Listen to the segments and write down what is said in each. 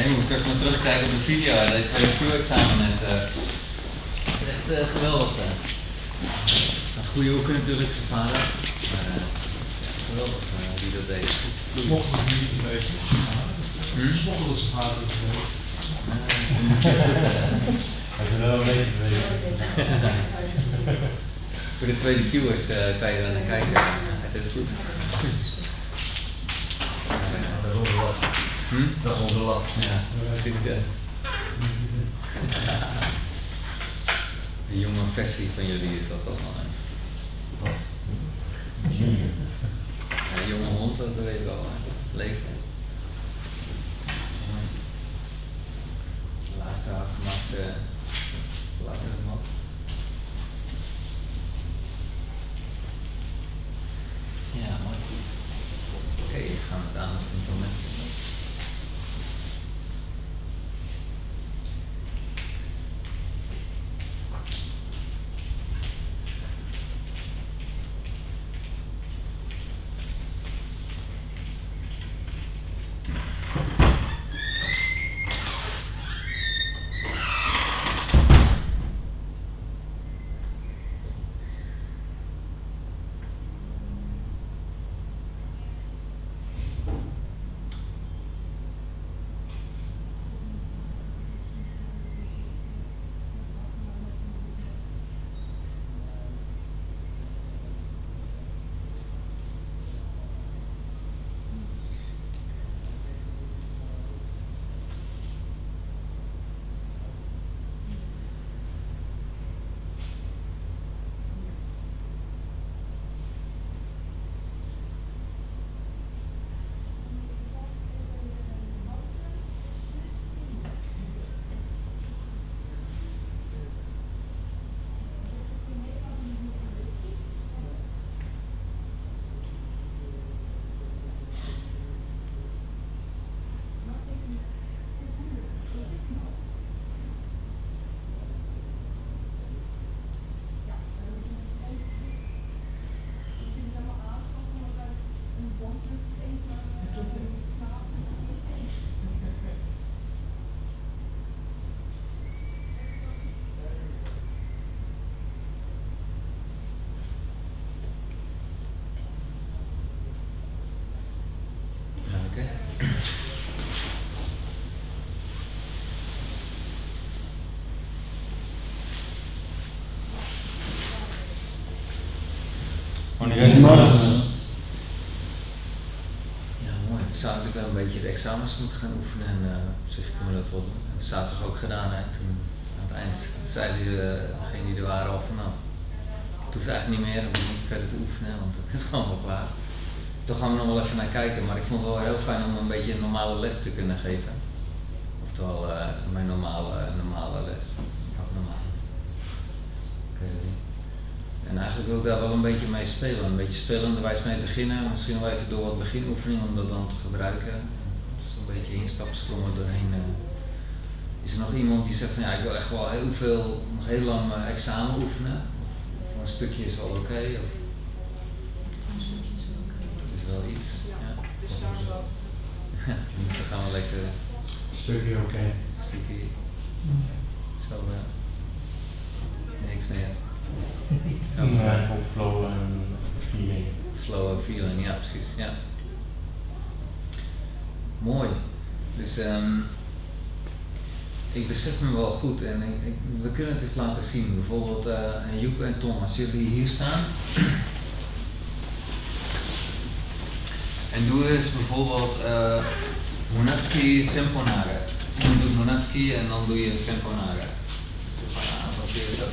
ik moet straks maar terugkijken op de video. Dat tweede Q-examen net. Echt geweldig. Een goede hoeken natuurlijk, zijn vader. Maar het is echt geweldig wie dat deed. Smokkelen is niet een beetje. Smokkelen is zijn vader. Hij is wel een beetje geweest. Voor de tweede Q'ers kan je er naar kijken. Het is goed. Dat is onze lat. Dat is onze lat. Ja, precies. Ja. Een jonge versie van jullie is dat allemaal. Wat? Ja, een jonge hond, dat weet ik wel. Leeftijd. De laatste gemaakt later hem op. Ja, mooi. Oké, gaan we het aan als mensen. Wanneer is het nodig? Ja, mooi. Ik zou natuurlijk wel een beetje de examens moeten gaan oefenen en op zich kunnen we dat wel doen. Dat staat er ook gedaan. Hè. Toen aan het eind zeiden degenen die er waren al van nou, het hoeft eigenlijk niet meer, we hoeven niet verder te oefenen, want het is gewoon wel klaar. Toch gaan we nog wel even naar kijken, maar ik vond het wel heel fijn om een beetje een normale les te kunnen geven. Oftewel mijn normale les. Normaal. En eigenlijk wil ik daar wel een beetje mee spelen, een beetje spelenderwijs mee beginnen, misschien wel even door wat beginoefening om dat dan te gebruiken. Dus een beetje instapsprongen doorheen. Is er nog iemand die zegt van ja, ik wil echt wel nog heel lang examen oefenen? Of een stukje is wel oké? Een stukje is wel oké. Dat is wel iets. Ja. Dus daar zo. Dus dan gaan we lekker Stukje oké. stukje zo niks meer. Ja, of flow en feeling. Flow and feeling, ja precies, ja. Mooi. Dus ik besef me wel goed en we kunnen het eens laten zien. Bijvoorbeeld Joep en Tom, als jullie hier staan. En doe eens bijvoorbeeld Monatski Semponare. Dus je doet Monatski en dan doe je Semponare. Dus dan ga je aanpassen zo.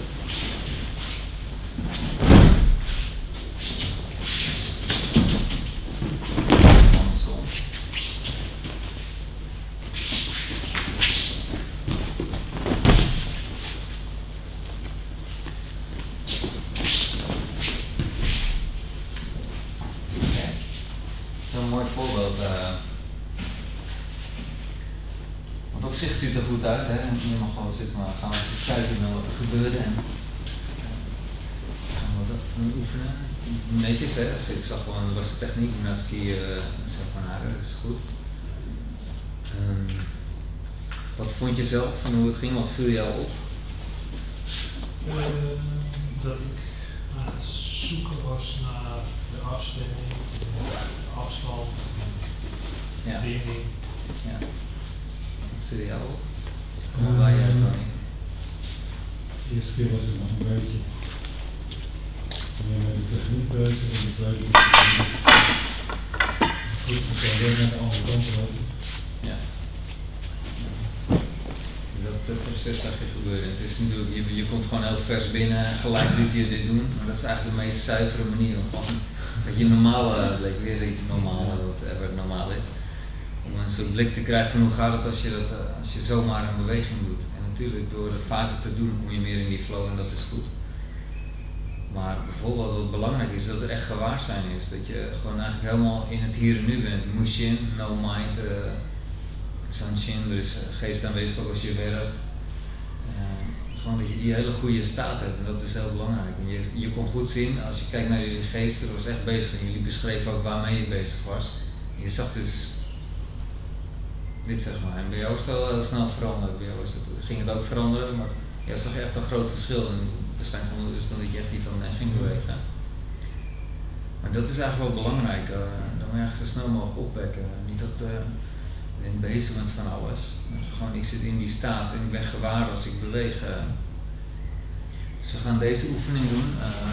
Want op zich ziet het er goed uit, hè? Je mag gewoon zitten, maar gaan we even kijken naar wat er gebeurde en gaan we wat oefenen. Netjes, hè? Ik zag gewoon, dat was de techniek, Natski Semponare, dat is goed. Wat vond je zelf van hoe het ging? Wat viel jou op? Dat ik aan het zoeken was naar de afstemming, de afstand, de Ja. binding. Ja. Wat viel jou op? Hoe waar jij, Tony? De eerste keer was het nog een beetje meer met de techniek bezig en de tweede keer goed, ik kan weer naar de andere kant lopen. Ja. Dat proces zag je gebeuren. Het is natuurlijk, je komt gewoon heel vers binnen en gelijk liet je dit doen. Maar dat is eigenlijk de meest zuivere manier om gewoon, dat je normale, weer iets normaal, whatever normaal is. Om een soort blik te krijgen van hoe gaat het als je zomaar een beweging doet. En natuurlijk door het vaker te doen kom je meer in die flow en dat is goed. Maar bijvoorbeeld wat belangrijk is, dat er echt gewaarzijn is. Dat je gewoon eigenlijk helemaal in het hier en nu bent. Mushin, no mind, sanshin, er is geest aanwezig ook als je werkt. Gewoon dat je die hele goede staat hebt en dat is heel belangrijk. En je kon goed zien, als je kijkt naar jullie geesten, dat was echt bezig. En jullie beschreven ook waarmee je bezig was. En je zag dus dit zeg maar. En bij jou is het wel heel snel veranderd. Bij jou ging het ook veranderen, maar jij zag echt een groot verschil. En waarschijnlijk dus dat je echt niet aan ging bewegen. Maar dat is eigenlijk wel belangrijk. Dan moet je eigenlijk zo snel mogelijk opwekken. Niet dat je bezig bent van alles. Gewoon ik zit in die staat en ik ben gewaar als ik beweeg. Dus we gaan deze oefening doen.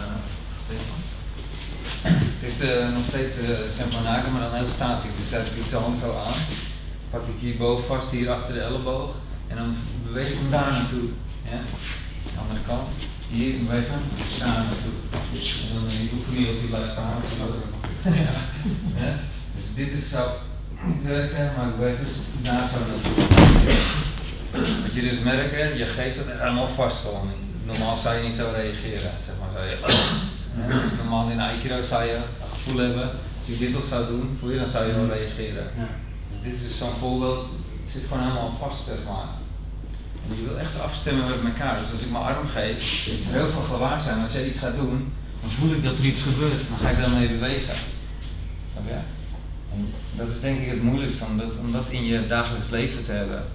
Het is nog steeds Sempanage, maar dan heel statisch. Dus zet ik iets hand zo aan. Pak ik hierboven vast, hier achter de elleboog. En dan beweeg ik hem daar naartoe. Ja? De andere kant. Hier bewegen, daar naartoe. En dan hoef je niet op die blijft staan. Ja. Ja? Dus dit is zo niet werken, maar ik beweeg dus daar zo naartoe. Wat je dus merkt, je geest staat helemaal vast gewoon. Normaal zou je niet zo reageren. Zeg maar, zou je, ja, dus normaal in Aikido zou je een gevoel hebben. Als je dit al zou doen, voel je, dan zou je wel reageren. Ja. Dus dit is zo'n voorbeeld, het zit gewoon helemaal vast, zeg maar. En je wil echt afstemmen met elkaar. Dus als ik mijn arm geef, is er heel veel gewaar zijn. Als jij iets gaat doen, dan voel ik dat er iets gebeurt. Dan ga ik daarmee bewegen. Snap je? En dat is denk ik het moeilijkste, om dat in je dagelijks leven te hebben.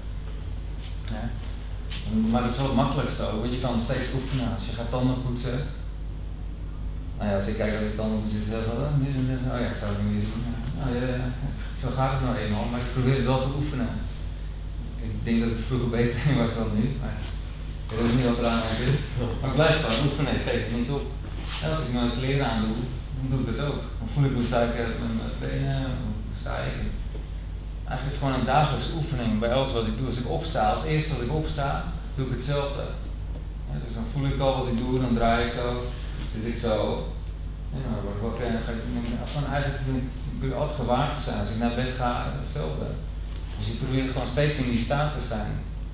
Ja? Maar dat is wel het makkelijkste ook, want je kan steeds oefenen. Als je gaat tanden poetsen. Nou ja, als ik kijk als ik tanden poetsen, dan zeg ik wel, oh ja, ik zou het niet meer doen. Nou, ja, zo gaat het nou eenmaal, maar ik probeer het wel te oefenen. Ik denk dat ik vroeger beter in was dan nu, maar ik weet ook niet wat eraan is. Maar ik blijf gewoon oefenen, ik geef het niet op. En als ik mijn kleren aan doe, dan doe ik het ook. Dan voel ik hoe sta ik met mijn benen, hoe sta ik. Eigenlijk is het gewoon een dagelijkse oefening bij alles wat ik doe. Als ik opsta, als eerste als ik opsta, doe ik hetzelfde. Ja, dus dan voel ik al wat ik doe, dan draai ik zo, zit ik zo. Ja, dan word ik wakker en dan ga ik gewoon eigenlijk probeer altijd gewaar te zijn. Als ik naar bed ga, hetzelfde. Dus je probeert gewoon steeds in die staat te zijn.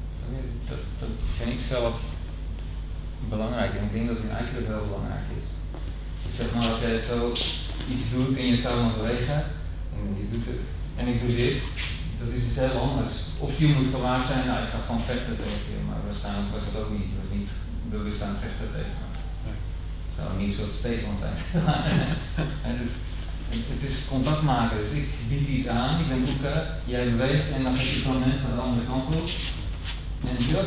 Dat vind ik zelf belangrijk en ik denk dat het in Aikido heel belangrijk is. Dus zeg maar als jij zo iets doet en je zou maar bewegen, en je doet het, en ik doe dit, dat is iets heel anders. Of je moet gewaar zijn, nou ik ga gewoon vechten tegen je, maar waarschijnlijk was het ook niet. Het was niet bewust aan vechten tegen me. Het zou niet een soort steekman zijn. Dus, het is contact maken, dus ik bied iets aan, ik ben Oeke, jij beweegt en dan gaat je gewoon net naar de andere kant op. En jup.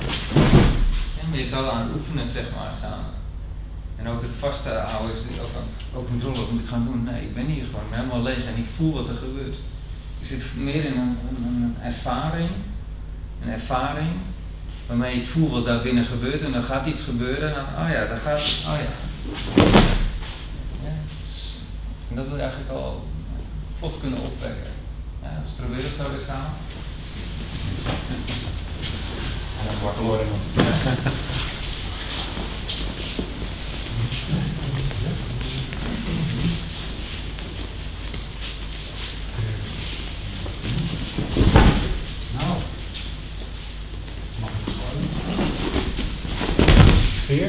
En je zou aan het oefenen, zeg maar, samen. En ook het vasthouden is ook controle, wat moet ik gaan doen? Nee, ik ben hier gewoon, ik ben helemaal leeg en ik voel wat er gebeurt. Je zit meer in een ervaring waarmee ik voel wat daar binnen gebeurt en dan gaat iets gebeuren en dan, oh ja, daar gaat, oh ja. En dat wil je eigenlijk al vlot kunnen opwekken. Ja, dus probeer het zo weer samen. En dan wakker worden. Nou, mag ik gewoon? Veer?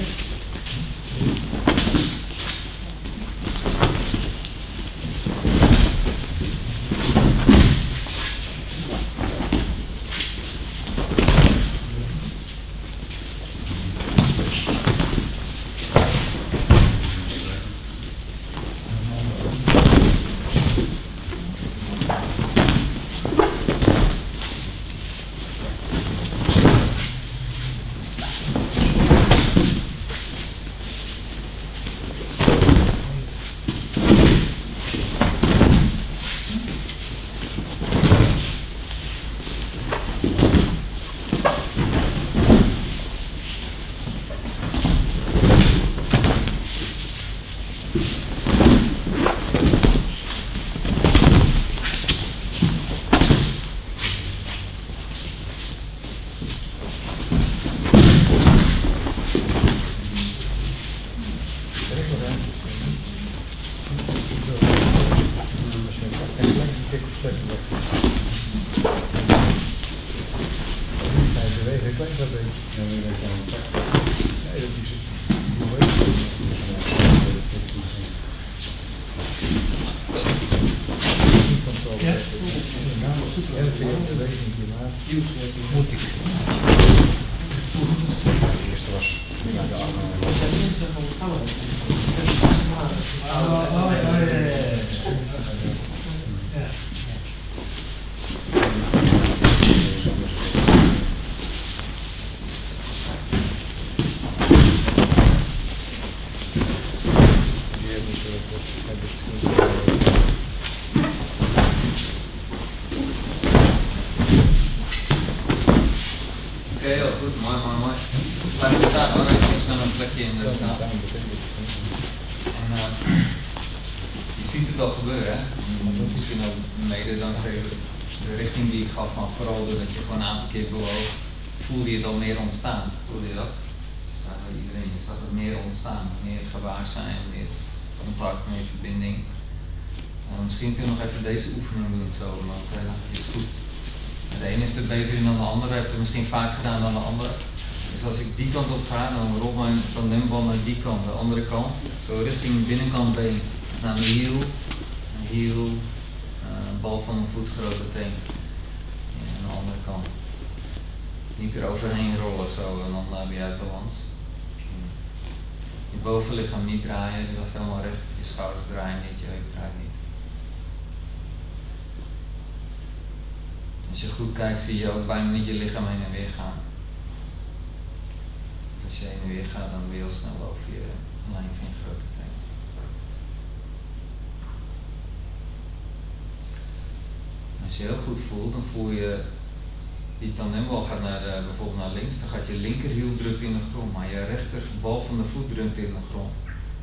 ergens een beetje. Ja, nu weet je aan het pakken. Nee, dat is het. Hoe heet het? Ja. Ja, dat weet ik niet, maar moet ik. De eerste was naar de armen. Ja. Oké, heel goed, mooi. Laat het staan hoor, anders kan een plekje in staan. En je ziet het al gebeuren, hè? Misschien ook mede dankzij de richting die ik gaf, van vooral doordat je gewoon een aantal keer bewoog, voelde je het al meer ontstaan. Voelde je dat? Ja, bij iedereen, je zag het meer ontstaan, meer gewaarzijn, meer contact, meer verbinding. Misschien kun je nog even deze oefening doen zo, maar dat is goed. De ene is er beter in dan de andere, heeft het misschien vaak gedaan dan de andere. Dus als ik die kant op ga, dan rolt mijn tandembal naar die kant, de andere kant. Zo richting binnenkant been. Dus naar mijn hiel, bal van mijn voet, grote teen. En aan de andere kant. Niet eroverheen rollen zo, en dan ben je uit balans. Je bovenlichaam niet draaien, je blijft helemaal recht. Je schouders draaien niet, je heup draait niet. Als je goed kijkt, zie je ook bijna niet je lichaam heen en weer gaan. Want als je heen en weer gaat, dan ben je heel snel over je lijn van je grote teen. Als je heel goed voelt, dan voel je die tandembal gaat bijvoorbeeld naar links, dan gaat je linkerhiel drukt in de grond, maar je rechterbal van de voet drukt in de grond.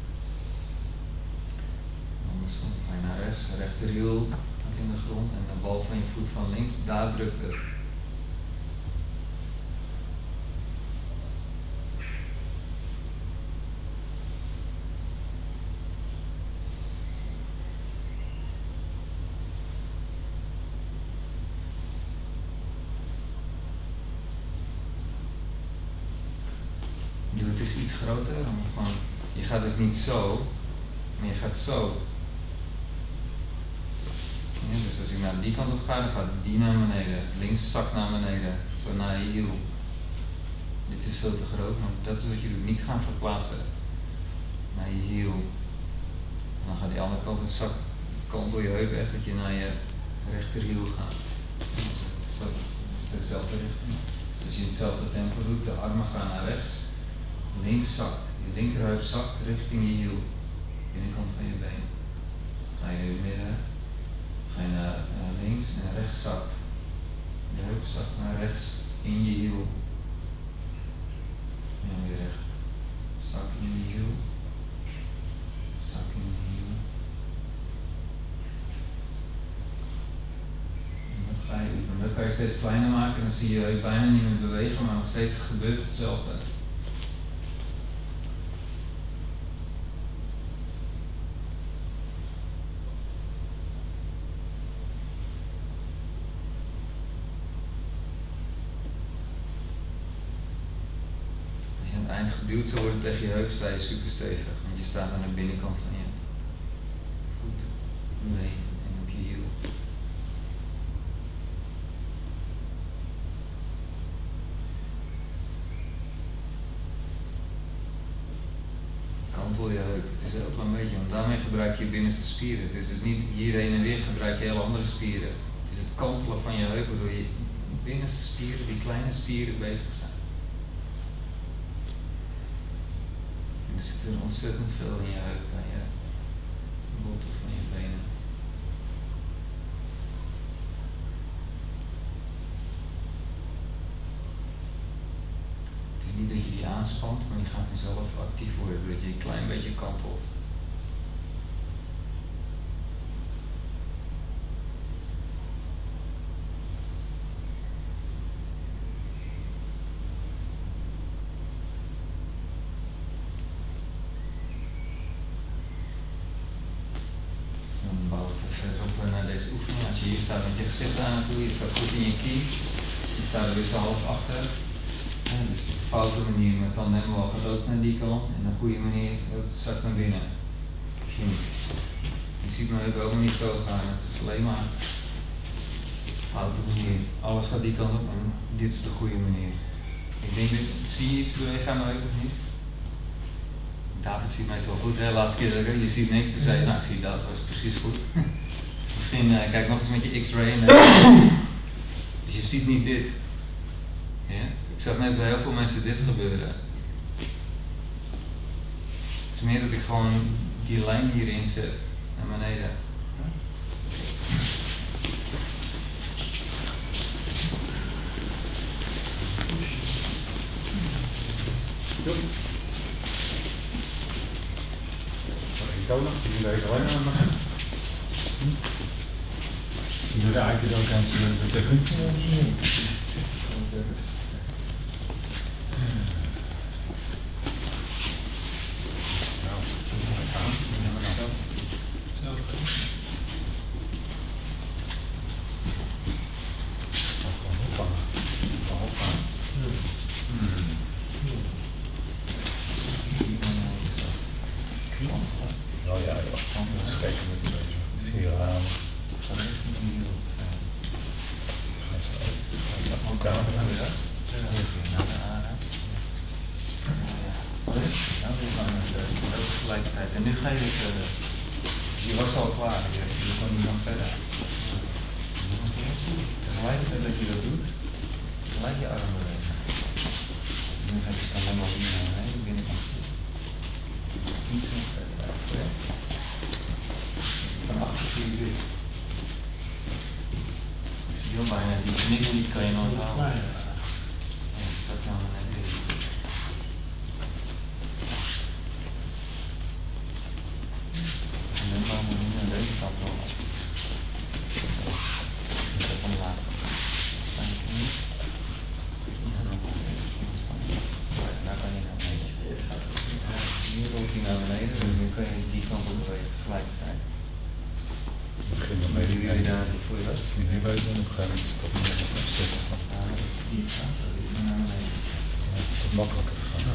Andersom, ga je naar rechts, rechterhiel in de grond en de bal van je voet van links, daar drukt het. Doe het eens iets groter, gewoon, je gaat dus niet zo, maar je gaat zo. Ja, dus als ik naar die kant op ga, dan gaat die naar beneden, links zakt naar beneden, zo naar je hiel. Dit is veel te groot, maar dat is wat je doet, niet gaan verplaatsen naar je hiel. En dan gaat die andere kant, dan zakt, kantel je heup weg, dat je naar je rechterhiel gaat. Dat is dezelfde richting. Dus als je hetzelfde tempo doet, de armen gaan naar rechts, links zakt, je linkerheup zakt richting je hiel, binnenkant van je been. Ga je in het midden. Ga je naar links en rechts zakt. De heup zakt naar rechts in je hiel. En weer recht. Zak in je hiel. Zak in je hiel. En dat ga je oefenen. Dat kan je steeds kleiner maken, dan zie je heup bijna niet meer bewegen, maar nog steeds gebeurt hetzelfde. Geduwd zou worden tegen je heup, sta je super stevig, want je staat aan de binnenkant van je voet, been en op je hiel. Kantel je heup, het is een heel klein beetje, want daarmee gebruik je je binnenste spieren. Het is dus niet hier heen en weer gebruik je heel andere spieren. Het is het kantelen van je heup waardoor je binnenste spieren, die kleine spieren bezig zijn. Er zit er ontzettend veel in je heup, aan je botten van je benen. Het is niet dat je die aanspant, maar je gaat vanzelf actief worden, doordat je een klein beetje kantelt. Als je hier staat met je gezicht aan naartoe, je staat goed in je kie, je staat er dus half achter. Dus de foute manier met tandemwal gaat ook naar die kant en de goede manier zakt naar binnen. Je ziet me ook niet zo gaan, het is alleen maar foute manier. Alles gaat die kant op en dit is de goede manier. Ik denk, zie je iets bewegen aan mijn heup of niet? David ziet mij zo goed, hè? Laatste keer dat je ziet niks, toen zei je, nou ik zie dat, was precies goed. Dus misschien kijk nog eens met je x-ray en dus je ziet niet dit. Ja? Ik zag net bij heel veel mensen dit gebeuren. Het is meer dat ik gewoon die lijn hierin zet, naar beneden. Tonen, die deze alleen aan. Je doet eigenlijk ook aan de techniek. Oh ja, joh. Steken met deze 4 ramen. Ook aan. Tegelijkertijd. En nu ga je weer verder. Je was al klaar, je kon niet nog verder. Tegelijkertijd dat je dat doet, gelijk je arm bewegen. Nu ga je alleen maar hier naar de binnenkant. Iets verder. Van achter zie je dit. Dat is heel bijna, die knik die kan je nooit houden. Ja, het zat nou naar deze. En dan gaan we nu naar deze kant op. Ik heb hem laten. Daar kan je naar beneden. Hier rolt hij naar beneden, dus nu kun je die kant op bewegen tegelijkertijd. Begin dan mee. Jullie daar voor je rust? Nu weten we op een gegeven moment dat we nog zitten. Hier gaat dat is naar beneden. Dat is makkelijker gegaan.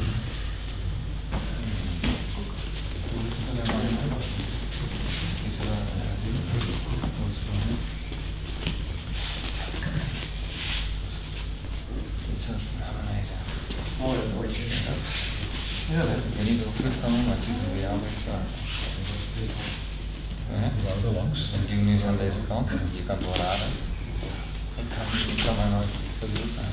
Mooi dat woordje. Ja, ik weet niet of het kan, maar het ziet er bij jou weer zo uit. We wouden langs. De duw is aan deze kant, je kan het wel raden. Ik kan maar nooit stabiel zijn.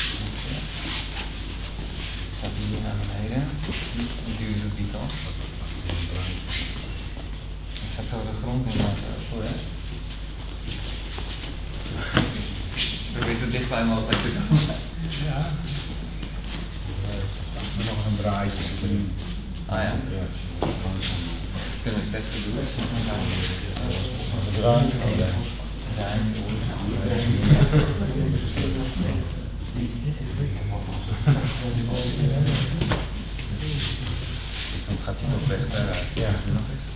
Ik zat hier naar beneden, de duw is op die kant. Ik ga zo de grond in laten vooruit. Probeer zo dichtbij mogelijk te komen. Ja. Nog een draadje. Ah ja. Kunnen we eens testen doen? Dus dan gaat hij toch weg daar. Ja. Nog eens.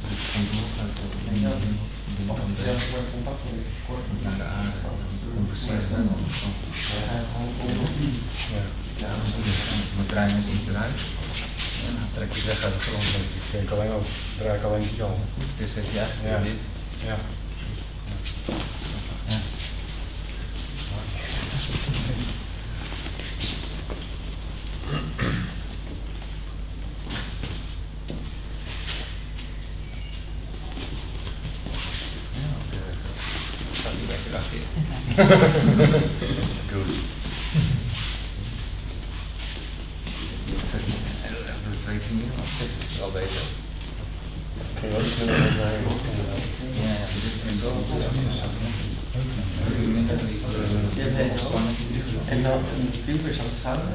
Naar de aarde. Compenseert dan. Ja, mijn brein is iets eruit. En dan trek je weg uit de grond. Ik kijk alleen op, draai ik alleen die kant. Dus heb je eigenlijk dit. Ja. Ja. Staat die bij zich achter je. Goed. Doe 2 knieën, op zich is het wel beter. Kun je ook sneller met mij? Ja, dit is echt wel en dan een duwers aan het zouden.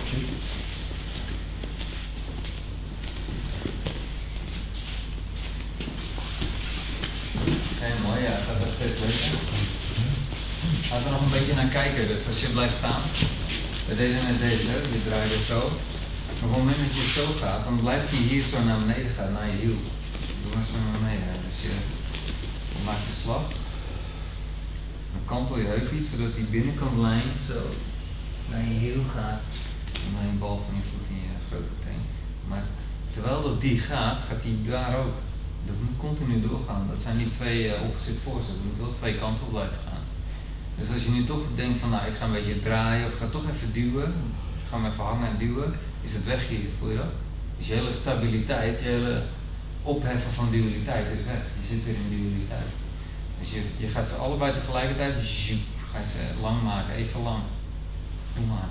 Mooi, ja, dat is steeds leuker. Laten we nog een beetje naar kijken, dus als je blijft staan. We deden net deze, je draaide zo. Maar op het moment dat je zo gaat, dan blijft hij hier zo naar beneden gaan, naar je hiel. Doe maar eens met me mee, hè. Dus je maakt je slag. Dan kantel je heup iets, zodat die binnenkantlijn zo naar je hiel gaat. En dan je bal van je voet in je grote teen. Maar terwijl dat die gaat, gaat die daar ook. Dat moet continu doorgaan. Dat zijn die twee opposite forces. Dat moet wel twee kanten op blijven gaan. Dus als je nu toch denkt van nou ik ga een beetje draaien of ik ga toch even duwen. Ik ga hem even hangen en duwen. Is het weg hier, voel je dat? Dus je hele stabiliteit, je hele opheffen van dualiteit is weg. Je zit weer in dualiteit. Dus je gaat ze allebei tegelijkertijd, ga je ze lang maken, even lang. Doe maar.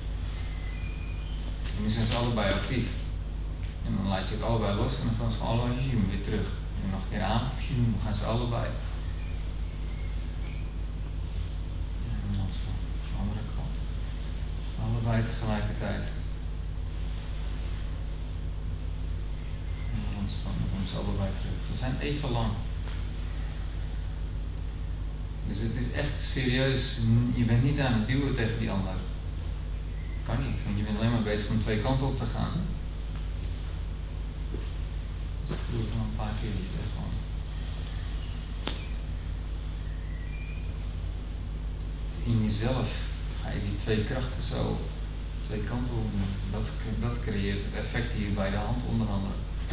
En nu zijn ze allebei actief. En dan laat je het allebei los en dan gaan ze allebei weer terug. En nog een keer aan, dan gaan ze allebei. En dan zo, de andere kant. Allebei tegelijkertijd. En dan ontspannen, dan gaan ze allebei terug. Ze zijn even lang. Dus het is echt serieus, je bent niet aan het duwen tegen die ander. Kan niet, want je bent alleen maar bezig om twee kanten op te gaan. Dus ik doe het nog een paar keer gewoon. In jezelf ga je die twee krachten zo twee kanten op doen. Dat creëert het effect hier bij de hand onder andere.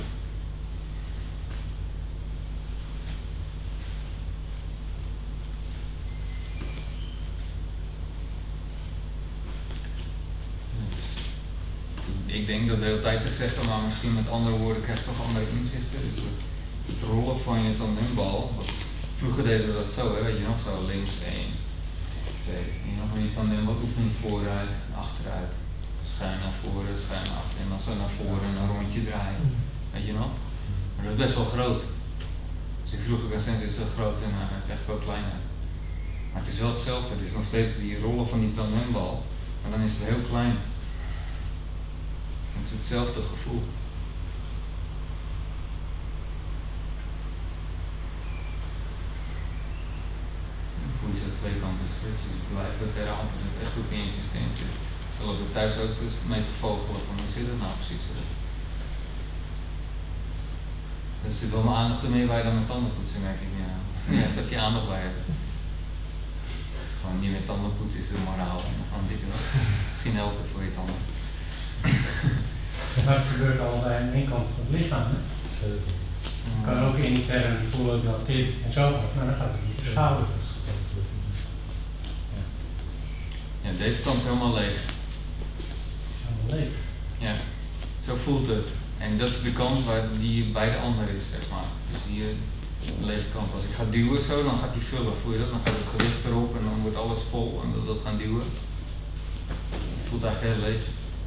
Ik denk dat de hele tijd te zeggen, maar misschien met andere woorden krijg je toch andere inzichten. Dus het rollen van je tandembal, vroeger deden we dat zo, hè, weet je nog, zo links 1, 2. En je nog van je tandembal oefening vooruit, achteruit, schuin naar voren, schuin naar achter en dan zo naar voren en een rondje draaien. Weet je nog? Maar dat is best wel groot. Dus ik vroeg ook aan Sensei, is dat groot en het is echt wel kleiner. Maar het is wel hetzelfde, het is nog steeds die rollen van die tandembal, maar dan is het heel klein. Het is hetzelfde gevoel. Dan voel je zo twee kanten stretchen. Je blijft het herhalen, het echt goed in je systeem zit. Ze lopen thuis ook mee te vogelen van hoe zit het nou precies. Er zit wel mijn aandacht ermee bij dan met tandenpoetsen, merk ik. Ja. Ja, daar heb je aandacht bij hebben. Het is gewoon niet meer tandenpoetsen is de moraal. En dan gewoon dikke wel. Misschien helpt het voor je tanden. Dat gebeurt al bij één kant van het lichaam. Hè? Je kan ook intern voelen dat dit en zo, maar dan gaat het niet verschuiven. Ja, deze kant is helemaal leeg. is helemaal leeg. Ja, zo voelt het. En dat is de kant waar die bij de ander is, zeg maar. Dus hier de lege kant. Als ik ga duwen zo, dan gaat die vullen, voel je dat? Dan gaat het gewicht erop en dan wordt alles vol en dat gaan duwen. Het voelt eigenlijk heel leeg.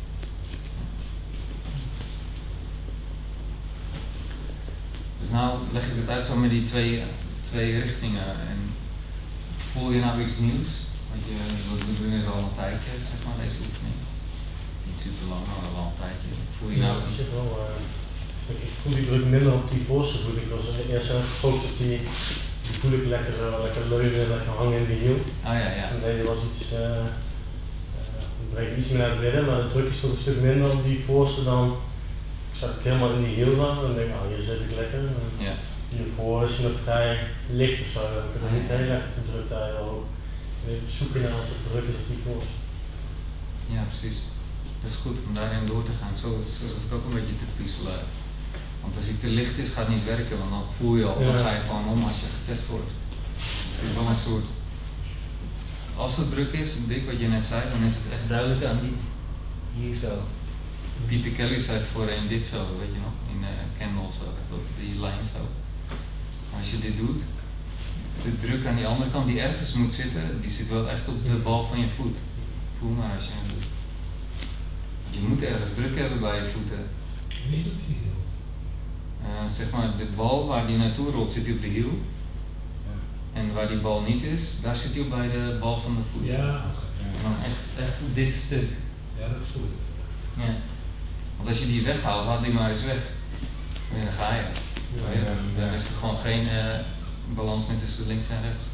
Dus nou leg ik het uit zo met die twee richtingen. En voel je nou iets nieuws? Want we doen het al een tijdje, zeg maar, deze oefening. Niet super lang, maar wel een tijdje. Voel je nou Ja, iets? ik voel die druk minder op die voorste voet. Ik was eerst gefocust op die voel ik lekker leunen, lekker hangen in de hiel. Oh ja, ja. En deze was iets, ik breek iets meer naar het midden, maar de druk is toch een stuk minder op die voorste dan. Zat ik helemaal in die hiel dan en denk ik, hier zit ik lekker. Ja. Hiervoor is hij nog vrij licht of zo, dan heb ik er niet heel erg de druk daar ook. Zoeken naar wat de druk is op die voorste. Ja, precies. Dat is goed om daarin door te gaan. Zo zit ik ook een beetje te puzzelen. Want als hij te licht is, gaat het niet werken, want dan voel je al, dan ga je gewoon om als je getest wordt. Het is wel een soort. Als het druk is, dik wat je net zei, dan is het echt duidelijk aan die hier zo. Peter Kelly zei voorheen dit zo, weet je nog, in Kendall zo, die lijn zo. Maar als je dit doet, de druk aan die andere kant die ergens moet zitten, die zit wel echt op de bal van je voet. Voel maar als je hem doet. Je moet ergens druk hebben bij je voeten. Niet op je hiel. Zeg maar, de bal waar die naartoe rolt zit hij op de hiel. En waar die bal niet is, daar zit hij op bij de bal van de voet. Ja. En dan echt op dit stuk. Ja, dat voel ik. Ja. Want als je die weghaalt, haal die maar eens weg. En dan ga je. Dan is er gewoon geen balans meer tussen links en rechts.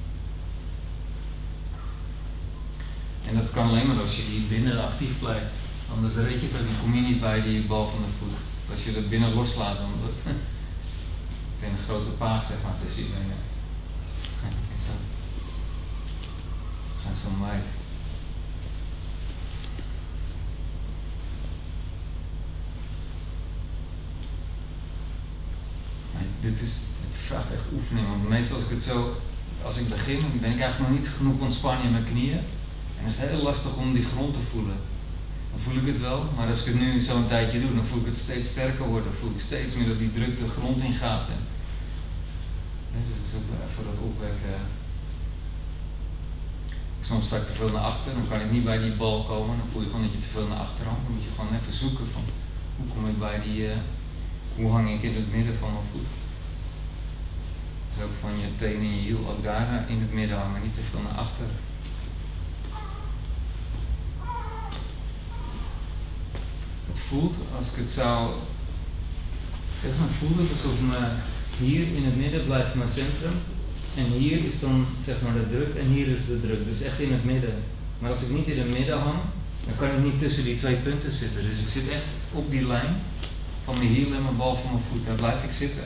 En dat kan alleen maar als je die binnen actief blijft. Anders red je het ook, dan kom je niet bij die bal van de voet. Als je dat binnen loslaat, dan wordt het een grote paard, zeg maar, tussen je benen. Gaat zo wijd. Het vraagt echt oefening, want meestal als ik begin, dan ben ik eigenlijk nog niet genoeg ontspannen in mijn knieën. En dan is het heel lastig om die grond te voelen. Dan voel ik het wel, maar als ik het nu zo'n tijdje doe, dan voel ik het steeds sterker worden. Dan voel ik steeds meer dat die druk de grond in gaat. Dus het is ook even dat opwekken. Soms sta ik te veel naar achter, dan kan ik niet bij die bal komen. Dan voel je gewoon dat je te veel naar achter hangt. Dan moet je gewoon even zoeken van hoe kom ik bij die, hoe hang ik in het midden van mijn voet. Dus ook van je teen en je hiel, ook daar in het midden hangen, niet te veel naar achter. Het voelt, als ik het zou zeggen, voelt het alsof hier in het midden blijft mijn centrum. En hier is dan zeg maar de druk en hier is de druk, dus echt in het midden. Maar als ik niet in het midden hang, dan kan ik niet tussen die twee punten zitten. Dus ik zit echt op die lijn van mijn hiel en mijn bal van mijn voet, daar blijf ik zitten.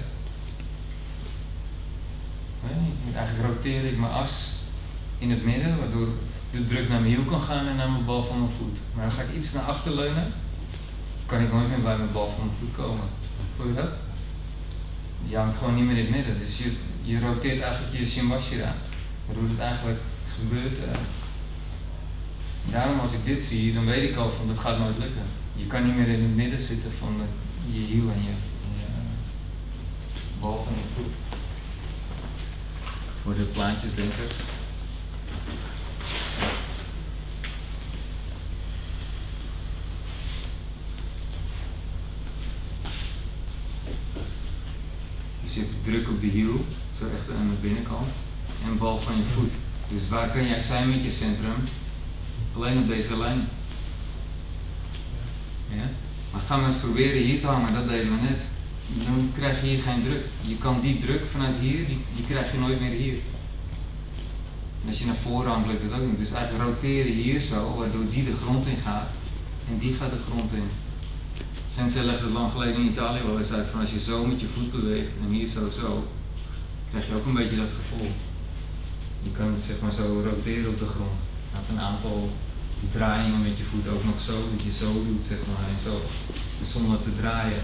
Eigenlijk roteer ik mijn as in het midden, waardoor de druk naar mijn hiel kan gaan en naar mijn bal van mijn voet. Maar dan ga ik iets naar achter leunen, kan ik nooit meer bij mijn bal van mijn voet komen. Voel je dat? Je hangt gewoon niet meer in het midden, dus je roteert eigenlijk je Shimbashira, waardoor het eigenlijk gebeurt. Daarom als ik dit zie, dan weet ik al van dat gaat nooit lukken. Je kan niet meer in het midden zitten van je hiel en je bal van je voet. Voor de plaatjesdenkers. Dus je hebt druk op de hiel, zo echt aan de binnenkant, en bal van je voet. Dus waar kan jij zijn met je centrum? Alleen op deze lijn. Ja? Maar ga maar eens proberen hier te hangen, dat deden we net. Dan krijg je hier geen druk. Je kan die druk vanuit hier, die krijg je nooit meer hier. En als je naar voren hangt, lukt het ook niet. Dus eigenlijk roteren hier zo, waardoor die de grond in gaat. En die gaat de grond in. Sensei legde het lang geleden in Italië wel eens uit van als je zo met je voet beweegt en hier zo, krijg je ook een beetje dat gevoel. Je kan het zeg maar zo roteren op de grond. Je hebt een aantal draaiingen met je voet ook nog zo, dat je zo doet zeg maar en zo. Dus zonder te draaien.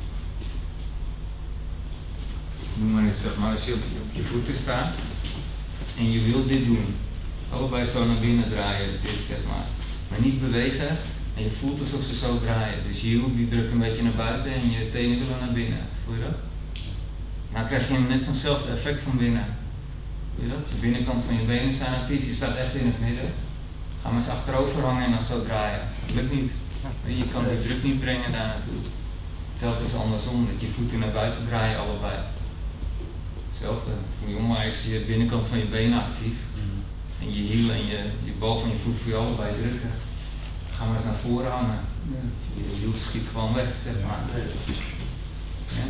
Doe maar eens zeg maar, als je op je voeten staat en je wil dit doen. Allebei zo naar binnen draaien, dit zeg maar niet bewegen. En je voelt alsof ze zo draaien. Dus je hiel die drukt een beetje naar buiten en je tenen willen naar binnen. Voel je dat? Nou krijg je net zo'nzelfde effect van binnen. Voel je dat? De binnenkant van je benen zijn actief, je staat echt in het midden. Ga maar eens achterover hangen en dan zo draaien. Dat lukt niet. Je kan die druk niet brengen daar naartoe. Hetzelfde is andersom, dat je voeten naar buiten draaien allebei. Hetzelfde. Voor je oma is je binnenkant van je benen actief. En je hiel en je bal van je voet voel je allebei drukken. Ga maar eens naar voren hangen. Je hiel schiet gewoon weg, zeg maar. Ja?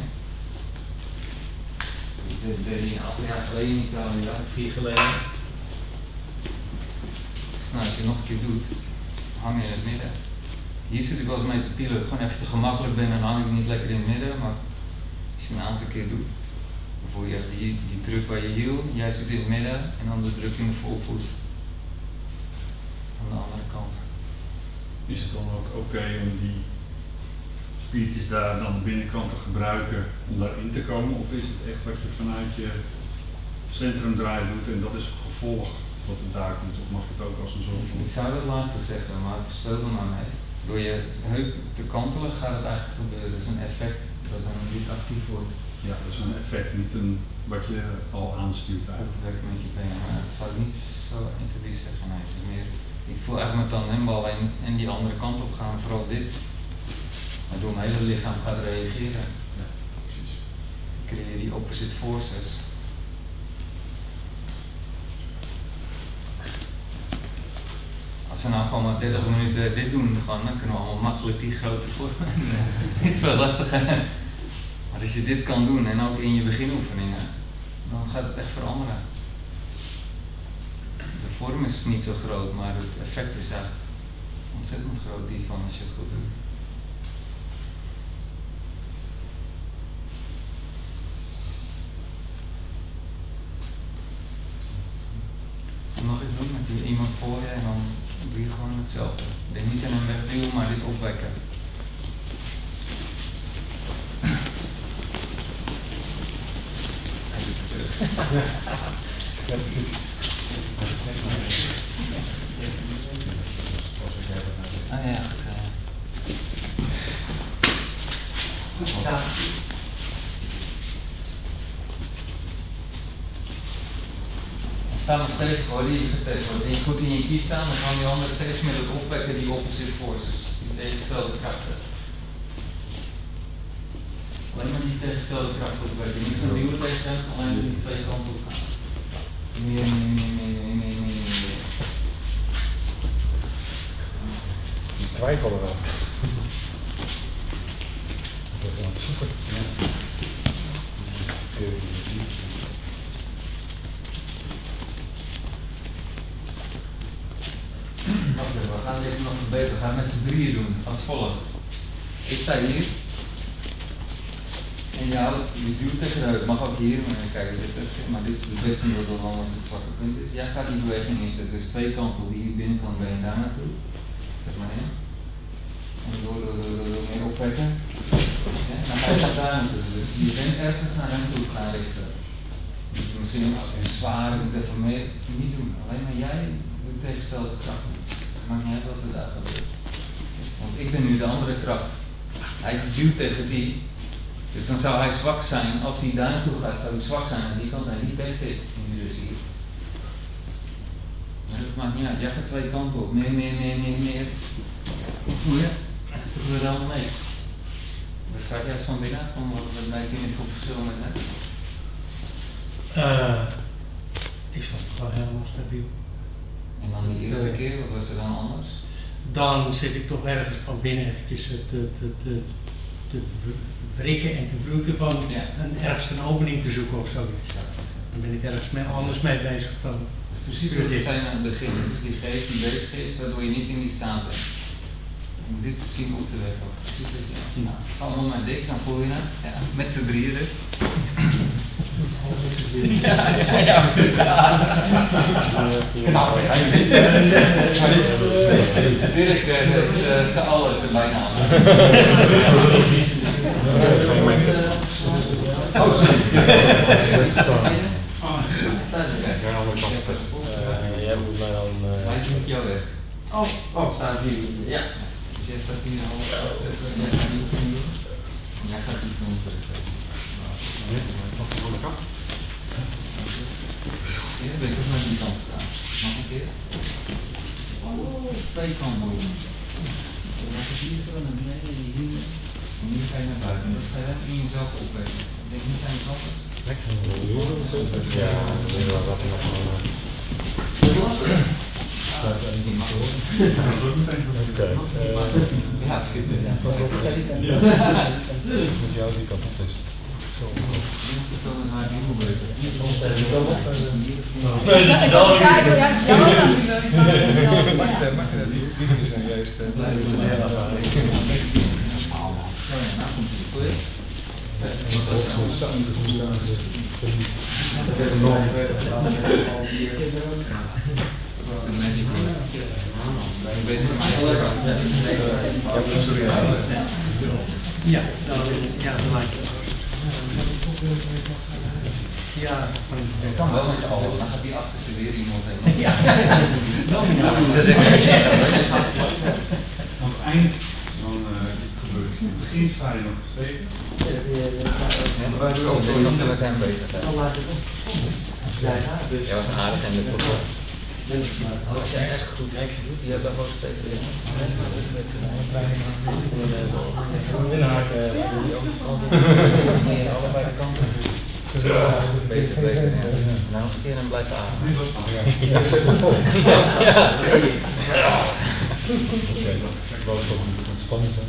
Dat deed je een aantal jaar geleden in Italië, 4 geleden. Dus nou, als je het nog een keer doet, hang je in het midden. Hier zit ik wel eens mee te pielen. Gewoon even te gemakkelijk ben, dan hang ik niet lekker in het midden. Maar als je het een aantal keer doet, dan voel je echt die druk bij je hiel. Jij zit in het midden en dan de druk in de voorvoet. Aan de andere kant. Is het dan ook oké om die spiertjes daar dan de binnenkant te gebruiken om daarin te komen? Of is het echt wat je vanuit je centrum draai doet en dat is een gevolg dat het daar komt? Of mag het ook als een soort van... Ik zou dat laatste zeggen, maar speel er maar mee. Door je heup te kantelen gaat het eigenlijk gebeuren. Dat is een effect dat dan niet actief wordt. Ja, dat is een effect, niet een wat je al aanstuurt eigenlijk. Werken met je benen, maar het zou niet zo 1, 2, 3 zeggen. Nee, het is meer, ik voel eigenlijk met dan hembal en die andere kant op gaan, vooral dit. Waardoor mijn hele lichaam gaat reageren. Ja, precies. Creëer die opposite forces. Als we nou gewoon maar 30 minuten dit doen, gewoon, dan kunnen we allemaal makkelijk die grote vormen. Niet veel lastiger. Maar als je dit kan doen en ook in je beginoefeningen, dan gaat het echt veranderen. De vorm is niet zo groot, maar het effect is echt ontzettend groot hiervan als je het goed doet. Nog eens doen met iemand voor je en dan doe je gewoon hetzelfde. Denk niet aan hem wegduwen, maar dit opwekken. Hij doet het terug. Ja, precies. Ah ja, goed. Ja. Sta nog stevig hoor, die getest wordt. En je goed in je kies staan, dan gaan die handen steeds meer het opwekken, die opposite forces, die tegenstelde krachten. Alleen maar die tegenstelde krachten opwekken. Niet gaan duwen tegen hem, alleen maar die twee kanten op gaan. Meer. Ik twijfel er wel. Dat is aan het zoeken. We gaan deze nog verbeteren. We gaan het met z'n drieën doen, als volgt. Ik sta hier. En je duwt tegen de heup. Mag ook hier, maar dit is het beste middel dan als het zwakke punt is. Jij gaat die beweging inzetten, dus twee kanten op, hier binnenkant ben je daar naartoe. Zet maar in. En door meer opwekken. Ja, dan ga je daar naartoe. Dus je bent ergens naar hem toe gaan richten. Dus misschien zwaar, je moet even meer niet doen. Alleen maar jij doet tegenstelde krachten. Maakt niet uit wat er daar gebeurt. Want ik ben nu de andere kracht. Hij duwt tegen die. Dus dan zou hij zwak zijn. Als hij daar naartoe gaat, zou hij zwak zijn aan die kant en niet best zit in de Russie. Maar dat maakt niet uit. Jij gaat twee kanten op. Meer. Voel je? Het gebeurt helemaal niks. Beschrijf jij eens van binnen? Van wat lijkt je voor verschil met net? Is dat gewoon helemaal stabiel. En dan die eerste keer, wat was er dan anders? Dan zit ik toch ergens van binnen eventjes te wrikken en te vroeten van ergens een opening te zoeken of zoiets. Dan ben ik ergens anders mee bezig dan. Precies wat we zijn aan het begin. Het is die geest die bezig is, waardoor je niet in die staat bent. Om dit te zien op te wekken. Precies wat je. Nou, allemaal maar dik, dan voel je het. Ja, met z'n drieën dus. Ja, precies. Knap, hè? Dirk is z'n allen zijn bijnaam. Oh, sorry. Jij moet mij dan... Hij doet jou weg. Oh, staat hier. Ja. Dus jij staat hier al. Jij gaat die oefening doen. En jij gaat die oefening teruggeven. Ja, ben ik ook naar die kant gegaan. Nog een keer. Twee kanten op. Dan ga je hier zo naar beneden, hier. En nu ga je naar buiten. Dat ga je even in jezelf opwekken. Ik denk niet aan iets anders. Ja, dat is wel wat ik nog van... Ja, precies. Moet jou die kant op is. Je moet het wel met haar nieuw bezig. Nee, dat is al Mag je dat niet? Die zijn juist... Nou komt het goed. Dat is dat is een magic word. Een beetje van mij. Ja, dat lijkt het. Ja, Het kan wel met z'n allen, dan gaat die achterste weer iemand heen. Ja. Aan het eind dan gebeurt het. In het begin sta je nog gestegen. Ik ben nog met hem bezig. Jij was aardig en dit wordt wel. Als jij echt goed niks doet, je hebt daar wel steeds in. Allebei de kanten. Beter. Nou, een keer en blijf ademen. Ik wou toch niet ontspannen zijn.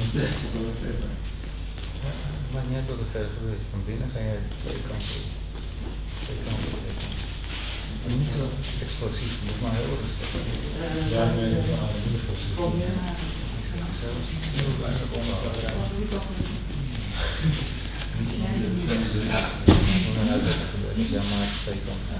Maakt niet uit wat er verder gebeurt. Van binnen zijn jij twee kanten. Twee kanten. En niet zo explosief, het moet maar heel rustig. Ja, nee, dat is niet explosief. Zelfs heel weinig onderhouden. Dus ja, maar twee kanten.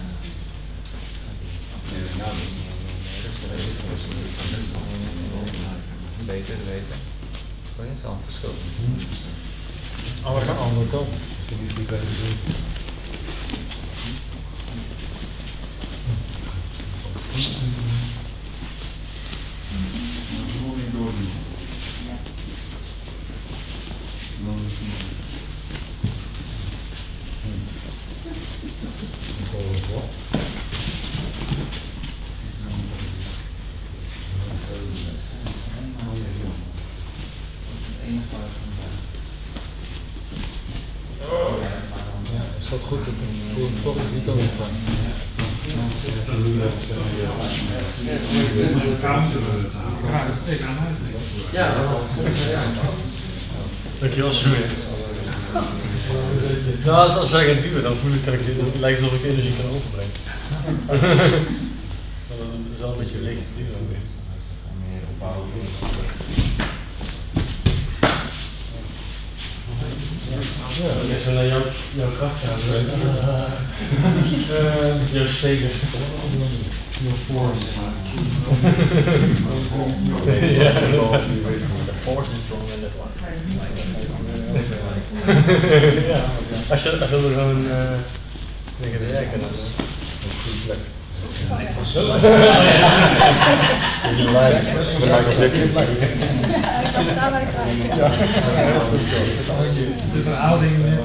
Beter. Oh ja, het is al een verschil. Aan de andere kant. Dus die is niet beter zien. Nog niet doordoen. Dan is het Is dat goed dat het toch is die kant op gaan? Dankjewel, Sjoerd. Nou, als zij gaan duwen, dan lijkt het alsof ik energie kan overbrengen. Dat is wel een beetje leeg te duwen. Meer opbouwen. Ja, als je naar jouw kracht gaat, jouw steken. Your force. Ja, the force is stronger than that one. Ja, als je er gewoon tegen de werken, dan is het een goede plek. De verhouding met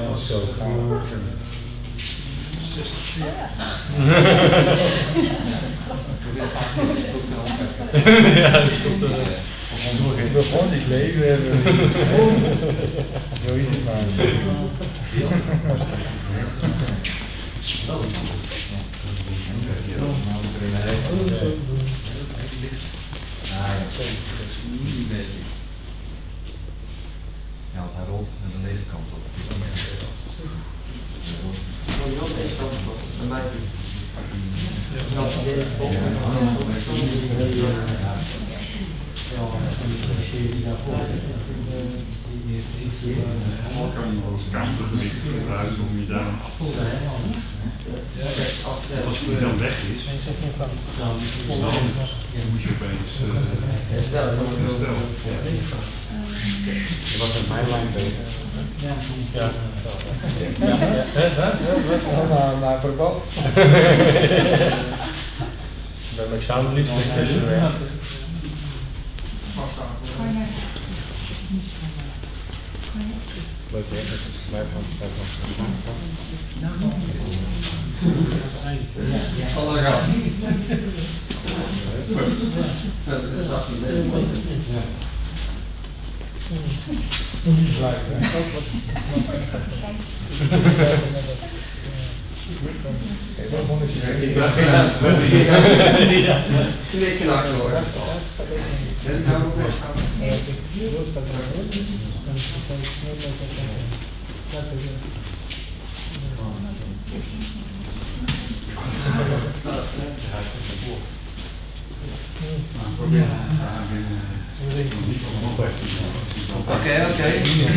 ja, dat is toch ik wil gewoon niet leven hebben. Zo is het maar. Ja, want hij rolt naar de ledenkant op. Normaal kan je wel eens countergewicht gebruiken om je daar af te zetten. Als die dan weg is, dan moet je opeens herstellen. Wat is mijn lijn beter? Ja. Maar verbod. Bij mijn examen niet zo tussen. Leuk hè, dat is mij van. Alle gaan. Oké.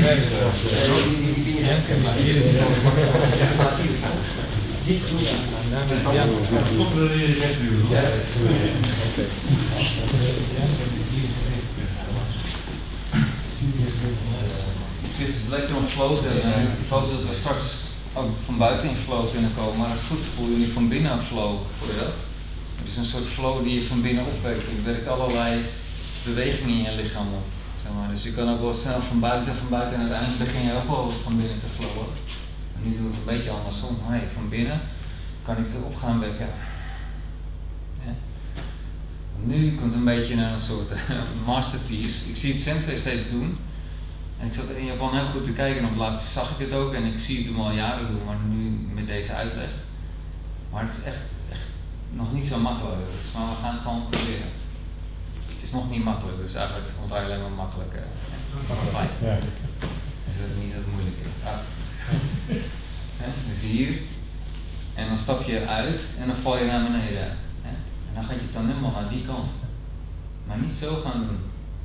Het is lekker om flow te hebben. Ik hoop dat we straks ook van buiten in flow kunnen komen, maar als het goed is voel je nu van binnen een flow. Voel je dat? Het is een soort flow die je van binnen opwekt. Je werkt allerlei bewegingen in je lichaam op. Zeg maar. Dus je kan ook wel snel van buiten en uiteindelijk begin je ook wel van binnen te flowen. En nu doen we het een beetje andersom. Hey, van binnen kan ik het op gaan wekken. Ja. Nu komt een beetje een soort masterpiece. Ik zie het sensei steeds doen. En ik zat in Japan heel goed te kijken en op het laatst zag ik het ook en ik zie het hem al jaren doen, maar nu met deze uitleg. Maar het is echt nog niet zo makkelijk, dus, maar we gaan het gewoon proberen. Het is is nog niet makkelijk, dus eigenlijk vond hij alleen maar makkelijk. Fijn. Ja. Dus dat het niet dat het moeilijk is. Dus hier, en dan stap je uit en dan val je naar beneden. En dan gaat je dan helemaal naar die kant. Maar niet zo gaan doen.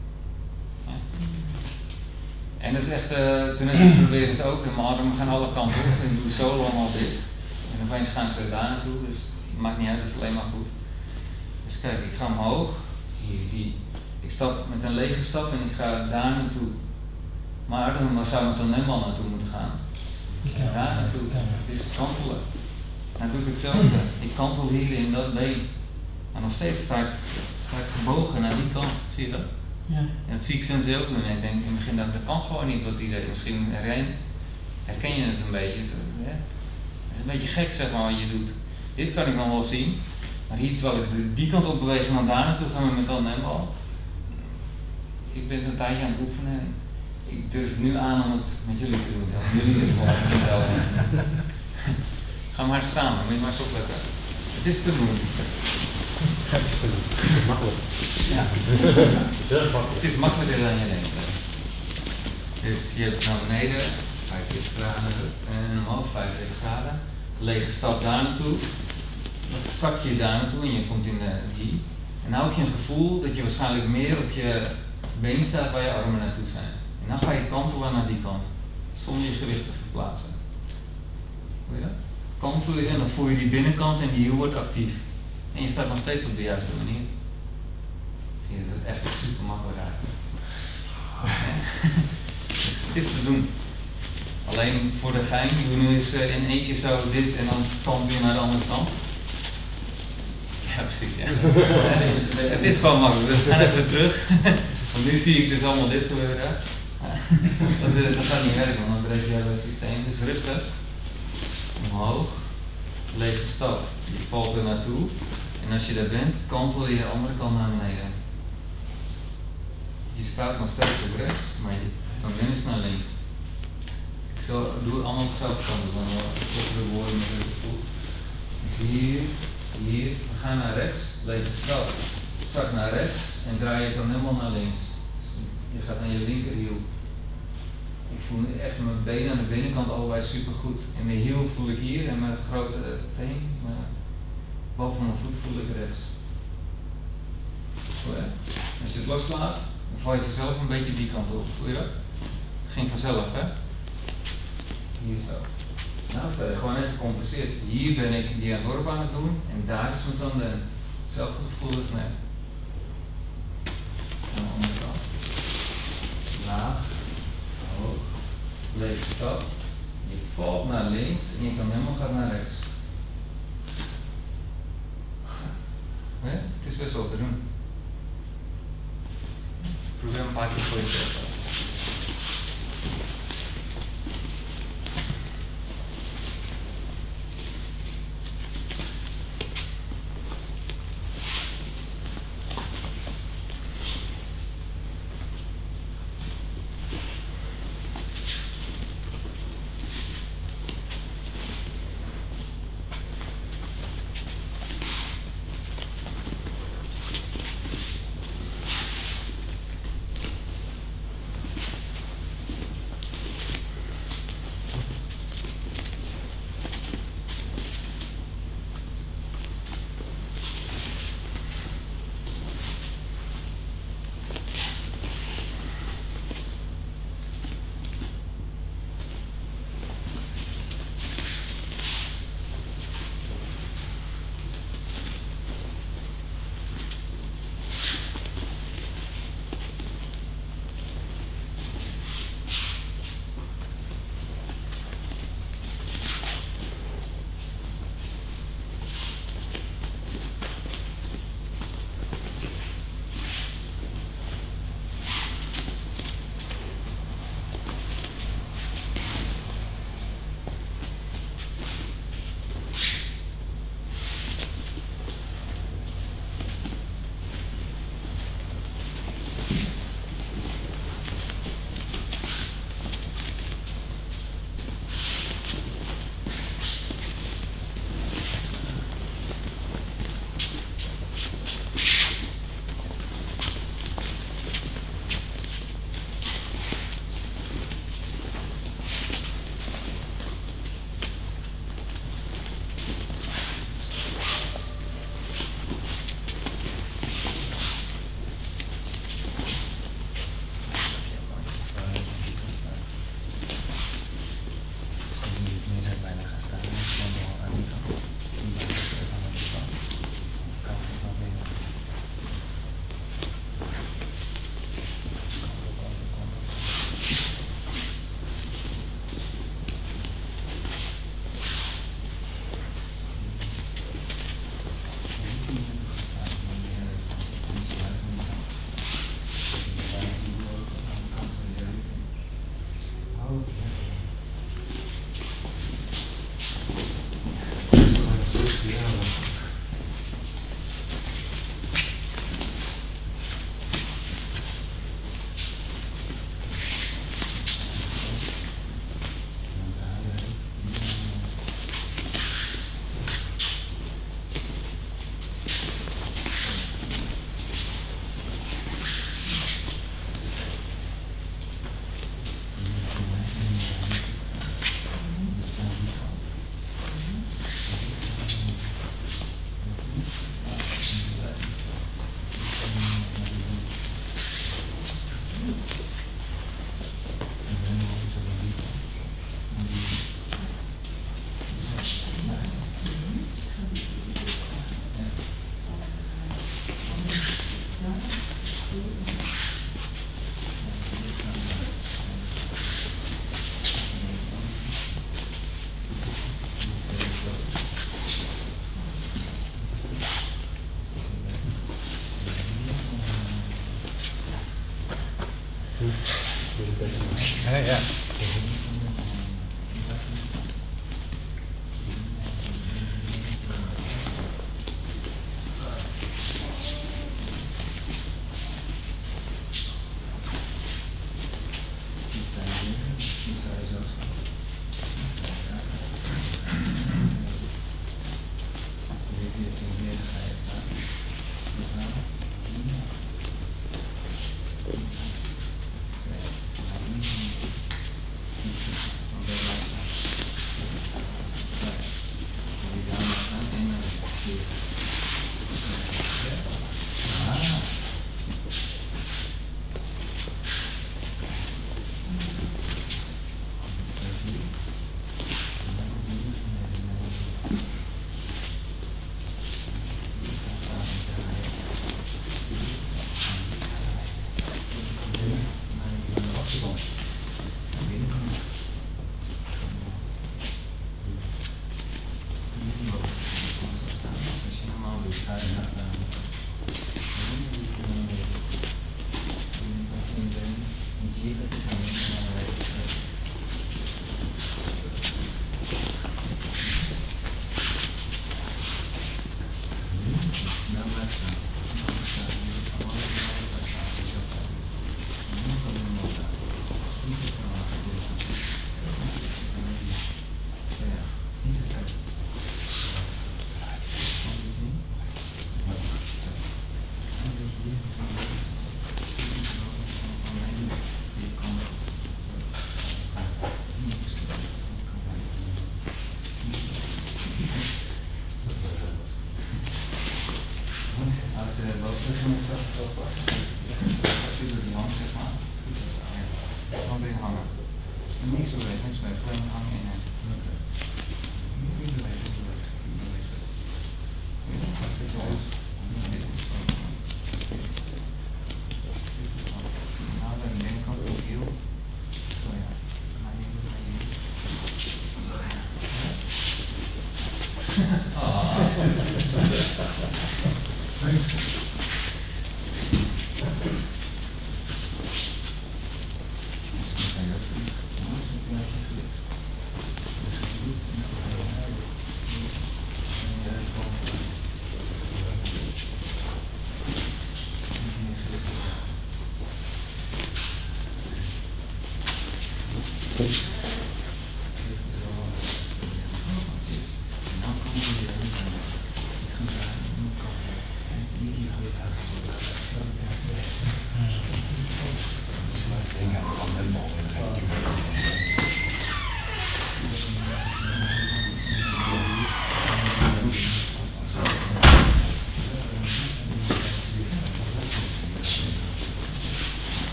En dat is echt, toen heb ik probeerde het ook, en mijn armen gaan alle kanten op. En ik doe zo lang al dit. En opeens gaan ze daar naartoe, dus het maakt niet uit, dat is alleen maar goed. Dus kijk, ik ga omhoog. Ik stap met een lege stap en ik ga daar naartoe. Maar dan zou ik dan helemaal naartoe moeten gaan. Daar naartoe. Dus kantelen. Dan doe ik hetzelfde. Ik kantel hier in dat been. Maar nog steeds sta ik gebogen naar die kant. Zie je dat? Ja. En dat zie ik Sensei ook doen. En ik denk in het begin dat kan gewoon niet wat hij deed. Misschien herken je het een beetje. Het is een beetje gek zeg maar wat je doet. Dit kan ik nog wel zien. Maar hier, terwijl ik die kant op beweeg en dan daar naartoe gaan we met dan en bal. Ik ben het een tijdje aan het oefenen. Ik durf nu aan om het met jullie te doen. Jullie er gewoon niet houden. Ga maar staan, dan moet je maar eens opletten. Het is te doen. Makkelijk. Ja. Makkelijk. Het is makkelijker dan je denkt. Dus je hebt naar beneden, 45 graden en omhoog 45 graden. Lege stap daar naartoe. Dan zak je daar naartoe en je komt in die. En dan heb je een gevoel dat je waarschijnlijk meer op je been staat waar je armen naartoe zijn. En dan ga je kantelen naar die kant, zonder je gewicht te verplaatsen. Hoor je dat? Kantel je en dan voel je die binnenkant en die hiel wordt actief. En je staat nog steeds op de juiste manier. Zie je, dat is echt super makkelijk eigenlijk. Dus het is te doen. Alleen voor de gein, doe nu eens in één keer zo dit en dan kantel je naar de andere kant. Ja, precies, ja. Het is gewoon makkelijk, dus we gaan even terug. Want nu zie ik dus allemaal dit gebeuren. Dat gaat niet werken, want dan breek je het systeem. Dus rustig. Omhoog. Lege stap. Je valt er naartoe. En als je daar bent, kantel je de andere kant naar beneden. Je staat nog steeds op rechts, maar je kan minstens naar links. Ik doe het allemaal op dezelfde kant, dan volgen de woorden met het gevoel. Dus hier, we gaan naar rechts, lege stap. Zak naar rechts en draai je het dan helemaal naar links. Dus je gaat naar je linkerhiel. Ik voel echt mijn benen aan de binnenkant allebei super goed. En mijn hiel voel ik hier en mijn grote teen, maar boven mijn voet voel ik rechts. Zo, als je het loslaat, dan val je vanzelf een beetje die kant op. Voel je dat? Het ging vanzelf, hè? Hier zo. Nou, sta je gewoon echt gecompenseerd. Hier ben ik die aan het dorp aan het doen en daar is mijn tanden. Hetzelfde gevoel als net. Aan de andere kant. Laag. Hoog. Lege stap. Je valt naar links en je kan helemaal gaan naar rechts. Ja, het is best wel te doen. Probeer een paar keer voor jezelf. Oh, ja. Ja, ja.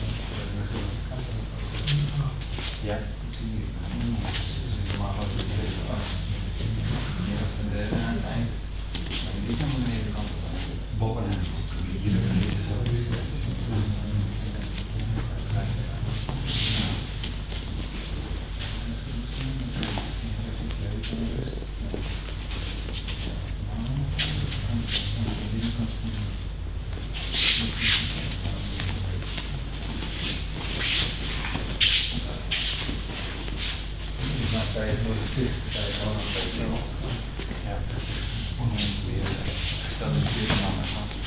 Ja. Zij het mooie gezicht, zij het gewoon nog steeds zo. Ja, dat is gestabiliseerd aan de hand.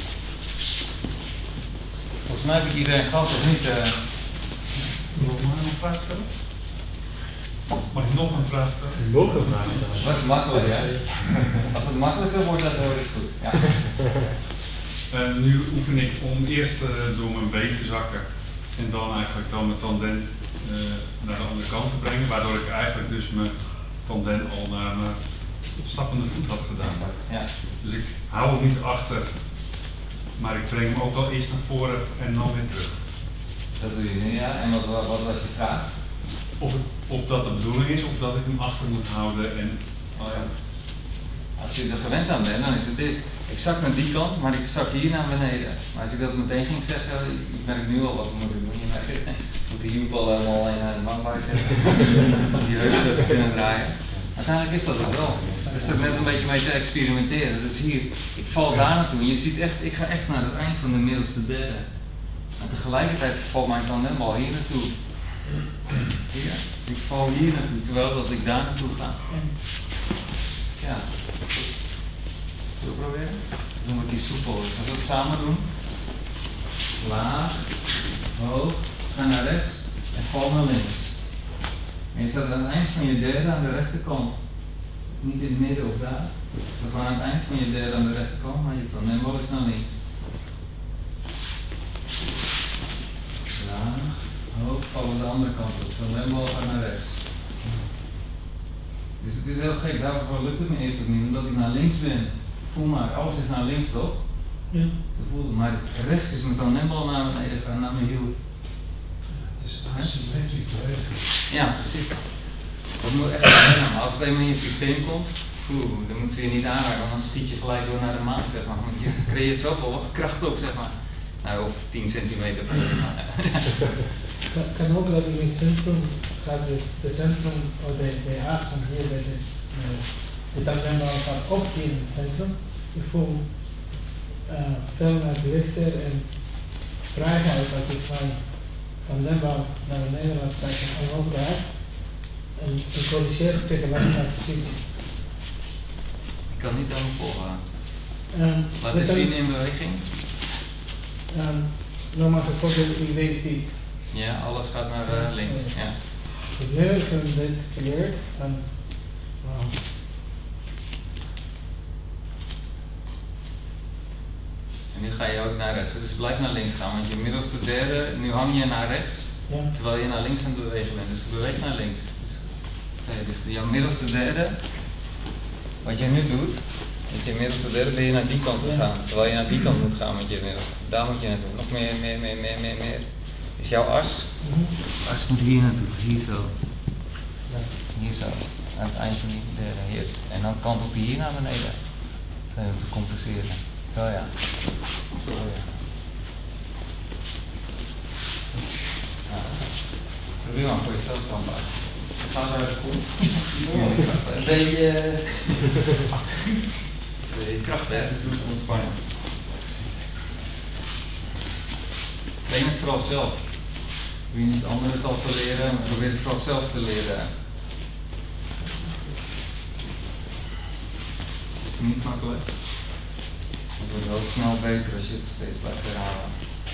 Volgens mij heb ik iedereen gehad, of niet? Mag ik nog een vraag stellen? Mag ik nog een vraag stellen? Nog een vraag stellen. Dat is makkelijk, hè? Als het makkelijker wordt, dan is het goed. Ja. Nu oefen ik om eerst door mijn been te zakken en dan eigenlijk dan mijn tandem naar de andere kant te brengen, waardoor ik eigenlijk dus mijn tandem al naar mijn stappende voet had gedaan. Ja. Dus ik hou hem niet achter, maar ik breng hem ook wel eerst naar voren en dan weer terug. Dat doe je nu, ja. En wat was je vraag? Of dat de bedoeling is, of dat ik hem achter moet houden en... Oh, ja. Als je er gewend aan bent, dan is het dit. Ik zak naar die kant, maar ik zak hier naar beneden. Maar als ik dat meteen ging zeggen, ik merk nu al wat we moeten doen. Je merkt het, moet de hielbal helemaal in de bankbij zetten. Die heupen zo kunnen draaien. Uiteindelijk is dat het wel. Dus er net een beetje mee te experimenteren. Dus hier, ik val daar naartoe en je ziet echt, ik ga echt naar het eind van de middelste derde. En tegelijkertijd valt mijn tandem al hier naartoe. Hier. Dus ik val hier naartoe, terwijl dat ik daar naartoe ga. Ja. Zullen we proberen? Dan wordt die soepel. Dus als we het samen doen. Laag, hoog, ga naar rechts en val naar links. En je staat aan het eind van je derde aan de rechterkant. Niet in het midden of daar. Je staat gewoon aan het eind van je derde aan de rechterkant, maar je tandem wel eens naar links. Laag, hoog, vallen de andere kant op. Tandem wel gaat naar rechts. Dus het is heel gek, daarvoor lukt het me eerst ook niet, omdat ik naar links ben. Voel maar, alles is naar links toch? Ja. Maar rechts is mijn tandembal naar beneden gaan, naar mijn hiel. Het is asymmetrisch bewegen. Ja, precies. Dat moet echt zijn. Maar als het eenmaal in je systeem komt, dan moet ze je niet aanraken, want dan schiet je gelijk door naar de maan, zeg maar. Want je creëert zoveel kracht op, zeg maar. Nou, of 10 centimeter per uur. Kan ook dat in het centrum gaat het centrum of de aard van hier, dat is de tandembal gaat ook hier in het centrum. Ik voel veel naar de rechter en vrijheid als ik van tandembal naar beneden laat zakken en ook daar. En ik corrigeer tegelijk naar positie. Ik kan niet helemaal volgen. Laat eens zien in beweging. Normaal gesproken, ik weet die. Ja, alles gaat naar links. Ja. Dus nu is het dit geleerd. En nu ga je ook naar rechts, dus blijf naar links gaan, want je middelste derde, nu hang je naar rechts, terwijl je naar links aan het bewegen bent. Dus beweeg naar links. Dus jouw middelste derde, wat je nu doet, met je middelste derde ben je naar die kant gegaan, terwijl je naar die kant moet gaan met je middelste. Daar moet je naartoe, nog meer. Dus jouw as moet hier naartoe, hier zo. Hier zo, aan het eind van die derde. Yes. En dan kantelt hij hier naar beneden, om te compenseren. Zo ja. Zo ja. Probeer maar voor jezelf te aanpakken. Schouder uit de kont. Een beetje kracht weg, dus doe het ontspannen. Train het vooral zelf. Wil je niet anderen het al te leren, maar probeer het vooral zelf te leren. Het is niet makkelijk. Het wordt wel snel beter als je het steeds blijft herhalen.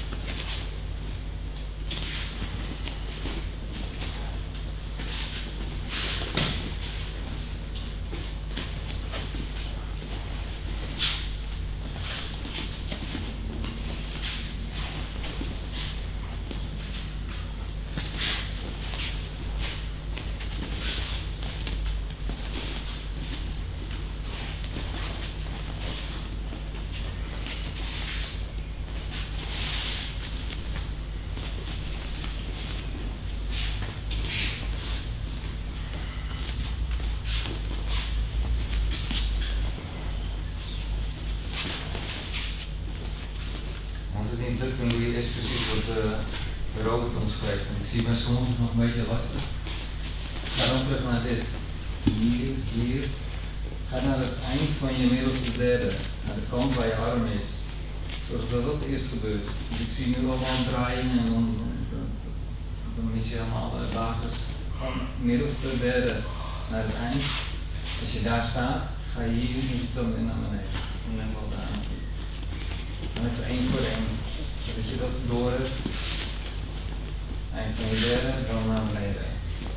Als het niet lukt, dan doe je eerst precies wat Robert omschreef. Ik zie bij sommigen nog een beetje lastig. Ga dan terug naar dit. hier. Ga naar het eind van je middelste derde, naar de kant waar je arm is. Zorg dat dat eerst gebeurt. Dus ik zie nu allemaal draaiingen en dan mis je helemaal de basis. Gewoon middelste derde naar het eind. Als je daar staat, ga je hier niet dan weer naar beneden. En dan wel daar naartoe. Dan even 1 voor 1. Zodat je dat door hebt. Eind van je derde, dan naar beneden.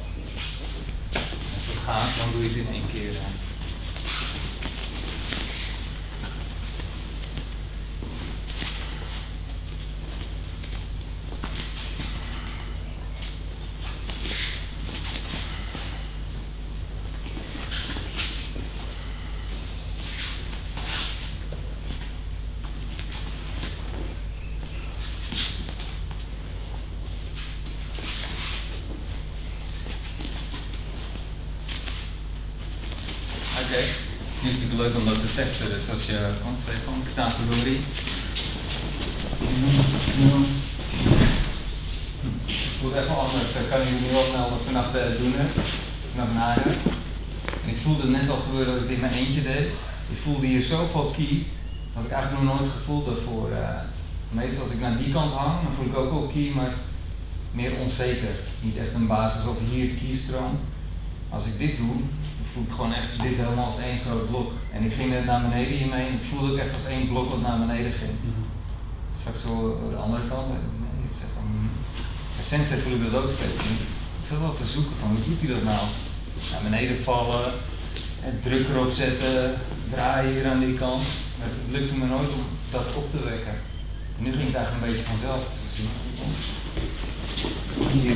Als het gaat, dan doe je het in 1 keer. Oké, nu is het natuurlijk leuk om dat te testen, dus als je gewoon Stefan, categorie. Het voelt even anders, dat kan je nu wel snel vanaf doen, naar beneden. En ik voelde het net al gebeuren dat ik het in mijn eentje deed. Ik voelde hier zoveel ki, dat ik eigenlijk nog nooit gevoeld daarvoor. Meestal als ik naar die kant hang, dan voel ik ook wel ki, maar meer onzeker. Niet echt een basis of hier de kiestroom. Als ik dit doe, dan voel ik gewoon echt dit helemaal als 1 groot blok. En ik ging net naar beneden hiermee en ik voelde ook echt als 1 blok wat naar beneden ging. Straks zo de andere kant. Bij Sensei voel ik dat ook steeds niet. Ik zat wel te zoeken van hoe doet hij dat nou? Naar beneden vallen, druk erop zetten, draaien hier aan die kant. Maar het lukte me nooit om dat op te wekken. En nu ging het eigenlijk een beetje vanzelf. Hier.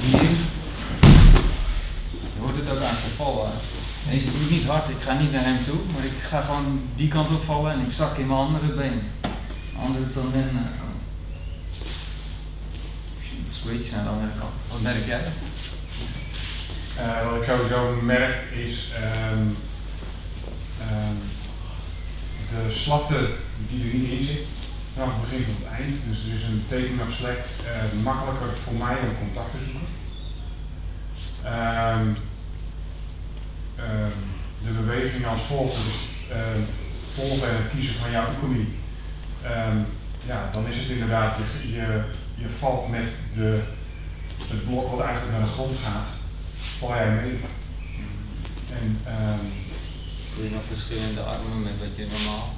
Je hoort het ook aan te vallen. Nee, ik doe het niet hard, ik ga niet naar hem toe, maar ik ga gewoon die kant op vallen en ik zak in mijn andere been. Andere tanden. Switch naar de andere kant. Wat merk jij? Wat ik sowieso merk is de slapte die er niet in zit, vanaf het begin tot het eind. Dus er is een taking of slack makkelijker voor mij om contact te zoeken. De beweging als volgt, dus volgen en kiezen van jouw oefening. Ja, dan is het inderdaad, je valt met het blok wat eigenlijk naar de grond gaat, val jij mee. En doe je nog verschillende armen met wat je normaal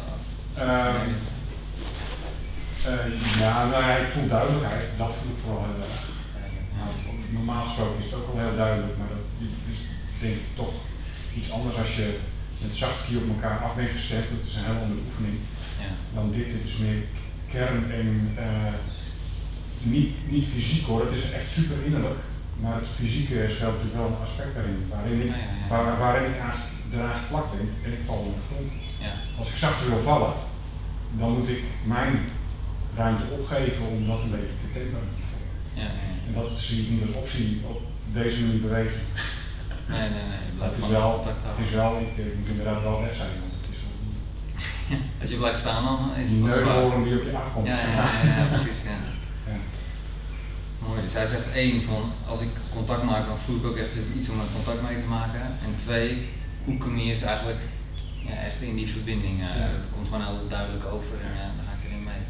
ja, nou ja, ik voel duidelijkheid, dat voel ik vooral heel erg. Normaal gesproken is het ook wel heel duidelijk, maar dat is denk ik toch iets anders als je met zacht hier op elkaar af bent gestemd. Dat is een heel andere oefening dan dit. Dit is meer kern en niet fysiek hoor, het is echt super innerlijk, maar het fysieke is wel natuurlijk wel een aspect daarin, waarin ik eraan geplakt ben en ik val op de grond. Als ik zachter wil vallen, dan moet ik mijn ruimte opgeven om dat een beetje te temperen. En dat zie ik niet als optie op deze manier bewegen. Nee, blijf het is wel, ik moet inderdaad wel weg zijn, want het is wel niet. Als je blijft staan dan is het die wel zwaar. neushoorn die op je afkomt. Ja, precies. Ja. Mooi, dus hij zegt 1 van als ik contact maak dan voel ik ook echt iets om er contact mee te maken. En 2, oekemi is eigenlijk echt in die verbinding. Het komt gewoon heel duidelijk over en dan ga ik erin mee.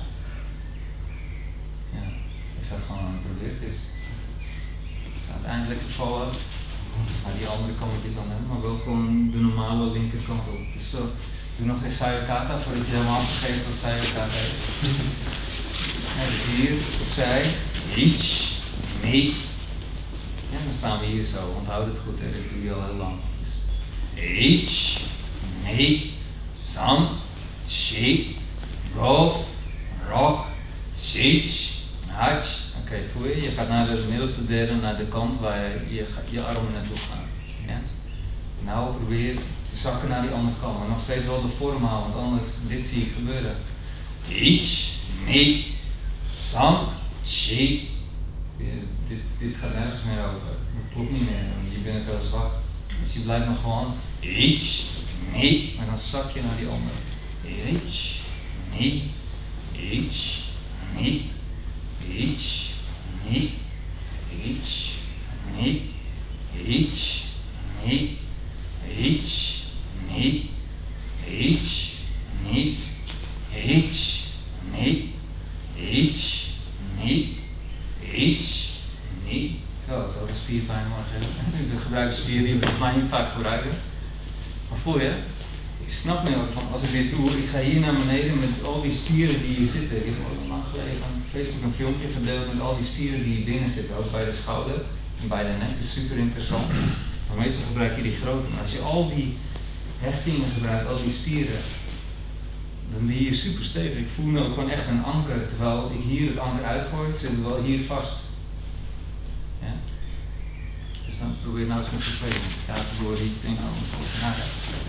Ik zou het gewoon proberen het is. Ik zou uiteindelijk vallen, maar die andere kan ik niet dan hebben, maar wel gewoon de normale linkerkant op. Dus zo, doe nog geen Sayokata voordat je helemaal vergeet wat Sayokata is. Dus hier opzij, reach, mee. Ja, dan staan we hier zo, onthoud het goed, dat doe je al heel lang. Dus reach, mee, san, shi, go, rock, shich. Oké, voel je? Je gaat naar de middelste derde, naar de kant waar je armen naartoe gaan. Ja? Nou probeer te zakken naar die andere kant, maar nog steeds wel de vorm houden, want anders, dit zie ik gebeuren. Ich, nee, san, shi. Dit gaat nergens meer over. Dat klopt niet meer, want je bent wel zwak. Dus je blijft nog gewoon ich, nee, maar dan zak je naar die andere. Ich, nee, ich, nee. Ich, nee, ich, nee, ich, nee, hitch, nee, hitch, nee, hitch, nee, hitch, nee, hitch, nee. Zo, dat is ook een spierpijn morgen. Ik gebruik spieren die we volgens mij niet vaak gebruiken. Maar voel je? Ik snap nu ook van, als ik dit doe, ik ga hier naar beneden met al die spieren die hier zitten. Ik heb ook lang geleden van Facebook een filmpje gedeeld met al die spieren die hier binnen zitten, ook bij de schouder en bij de nek. Dat is super interessant. Maar meestal gebruik je die grote. Maar als je al die hechtingen gebruikt, al die spieren, dan ben je hier super stevig. Ik voel nu ook gewoon echt een anker, terwijl ik hier het anker uitgooi, zit het wel hier vast. Ja? Dus dan probeer je nou eens met z'n tweeën. Ja, door die dingen over nadenken.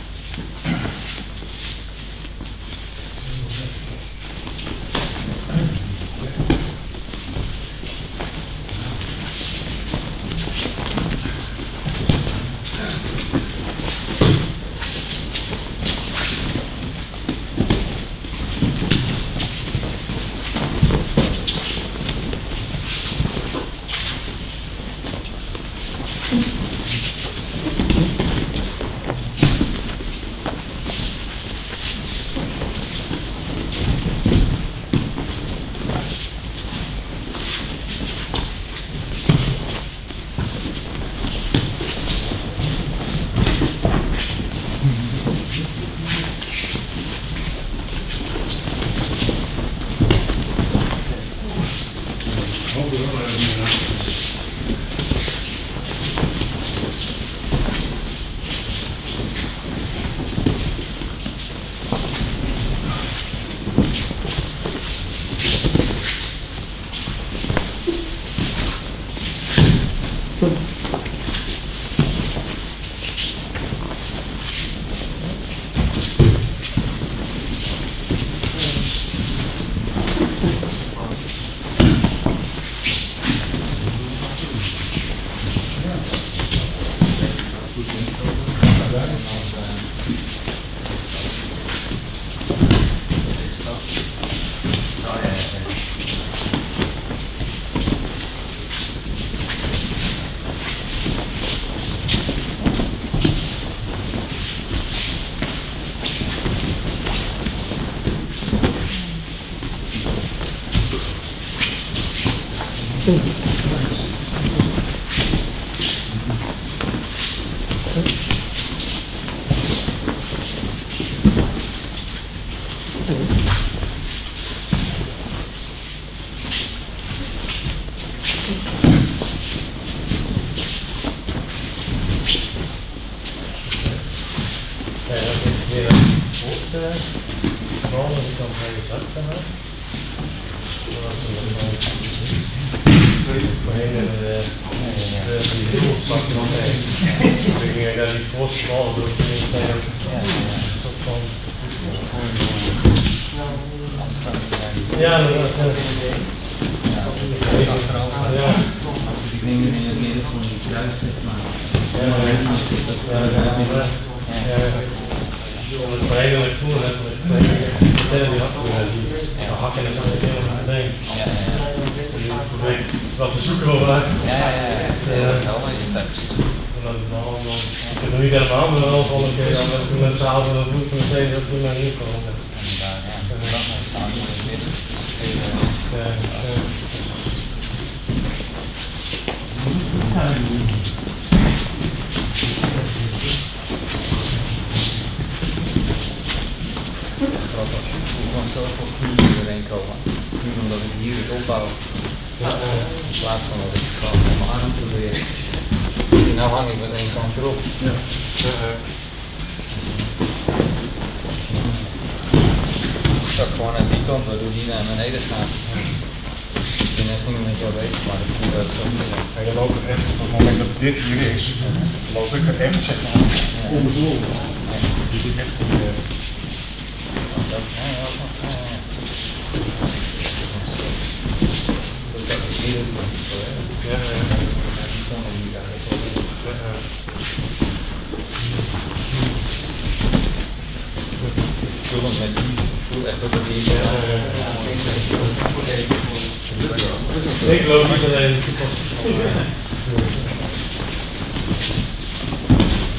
Ik geloof niet alleen.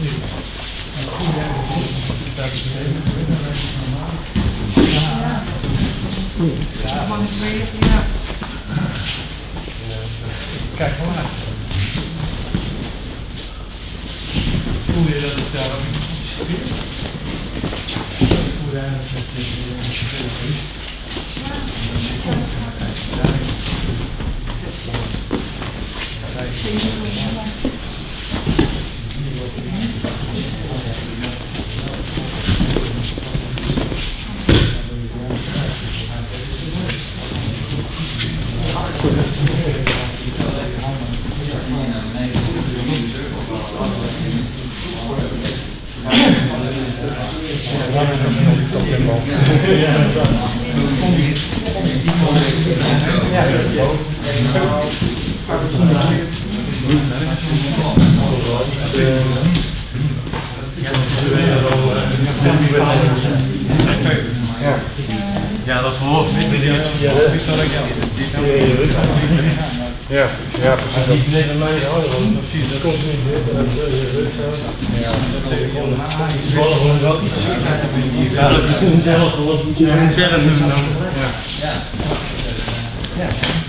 Kijk gewoon uit. Voel je dat het daar ook niet voel je eigenlijk ja, dat verhoor ik. Ja, ja, precies. Dat is niet mij houden, want dat komt niet meer. Dat is ja, dat is zelf gewoon zelf ja. Ja.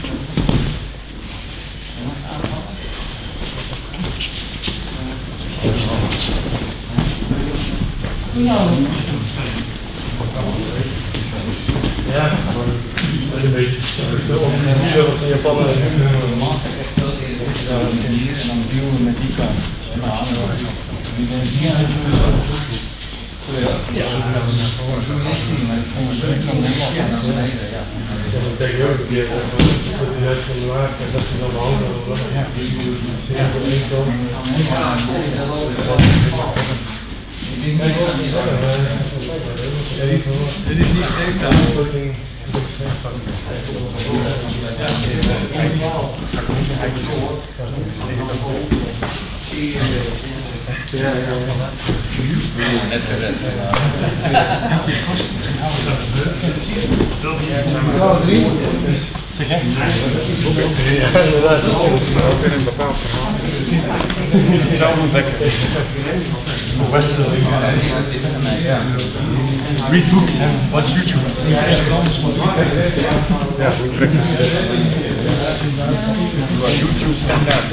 Ja, een beetje de organisatie van Japan en normaal zijn echt veel eerder hier en dan duwen we met die kant. Die ben ik niet aan het doen. Ja, dat moeten we niet zien, maar ik vond het leuk om helemaal naar beneden. Ja, dat betekent ook dat je juist van de waard en dat je dan de handen over ja, dit is niet echt net gered. Zeg jij? Ja, inderdaad. Dat is ook in een bepaald verhaal. Het zou ontdekken. Westen. Read books and watch YouTube. Ja, goed trekken. YouTube standaard.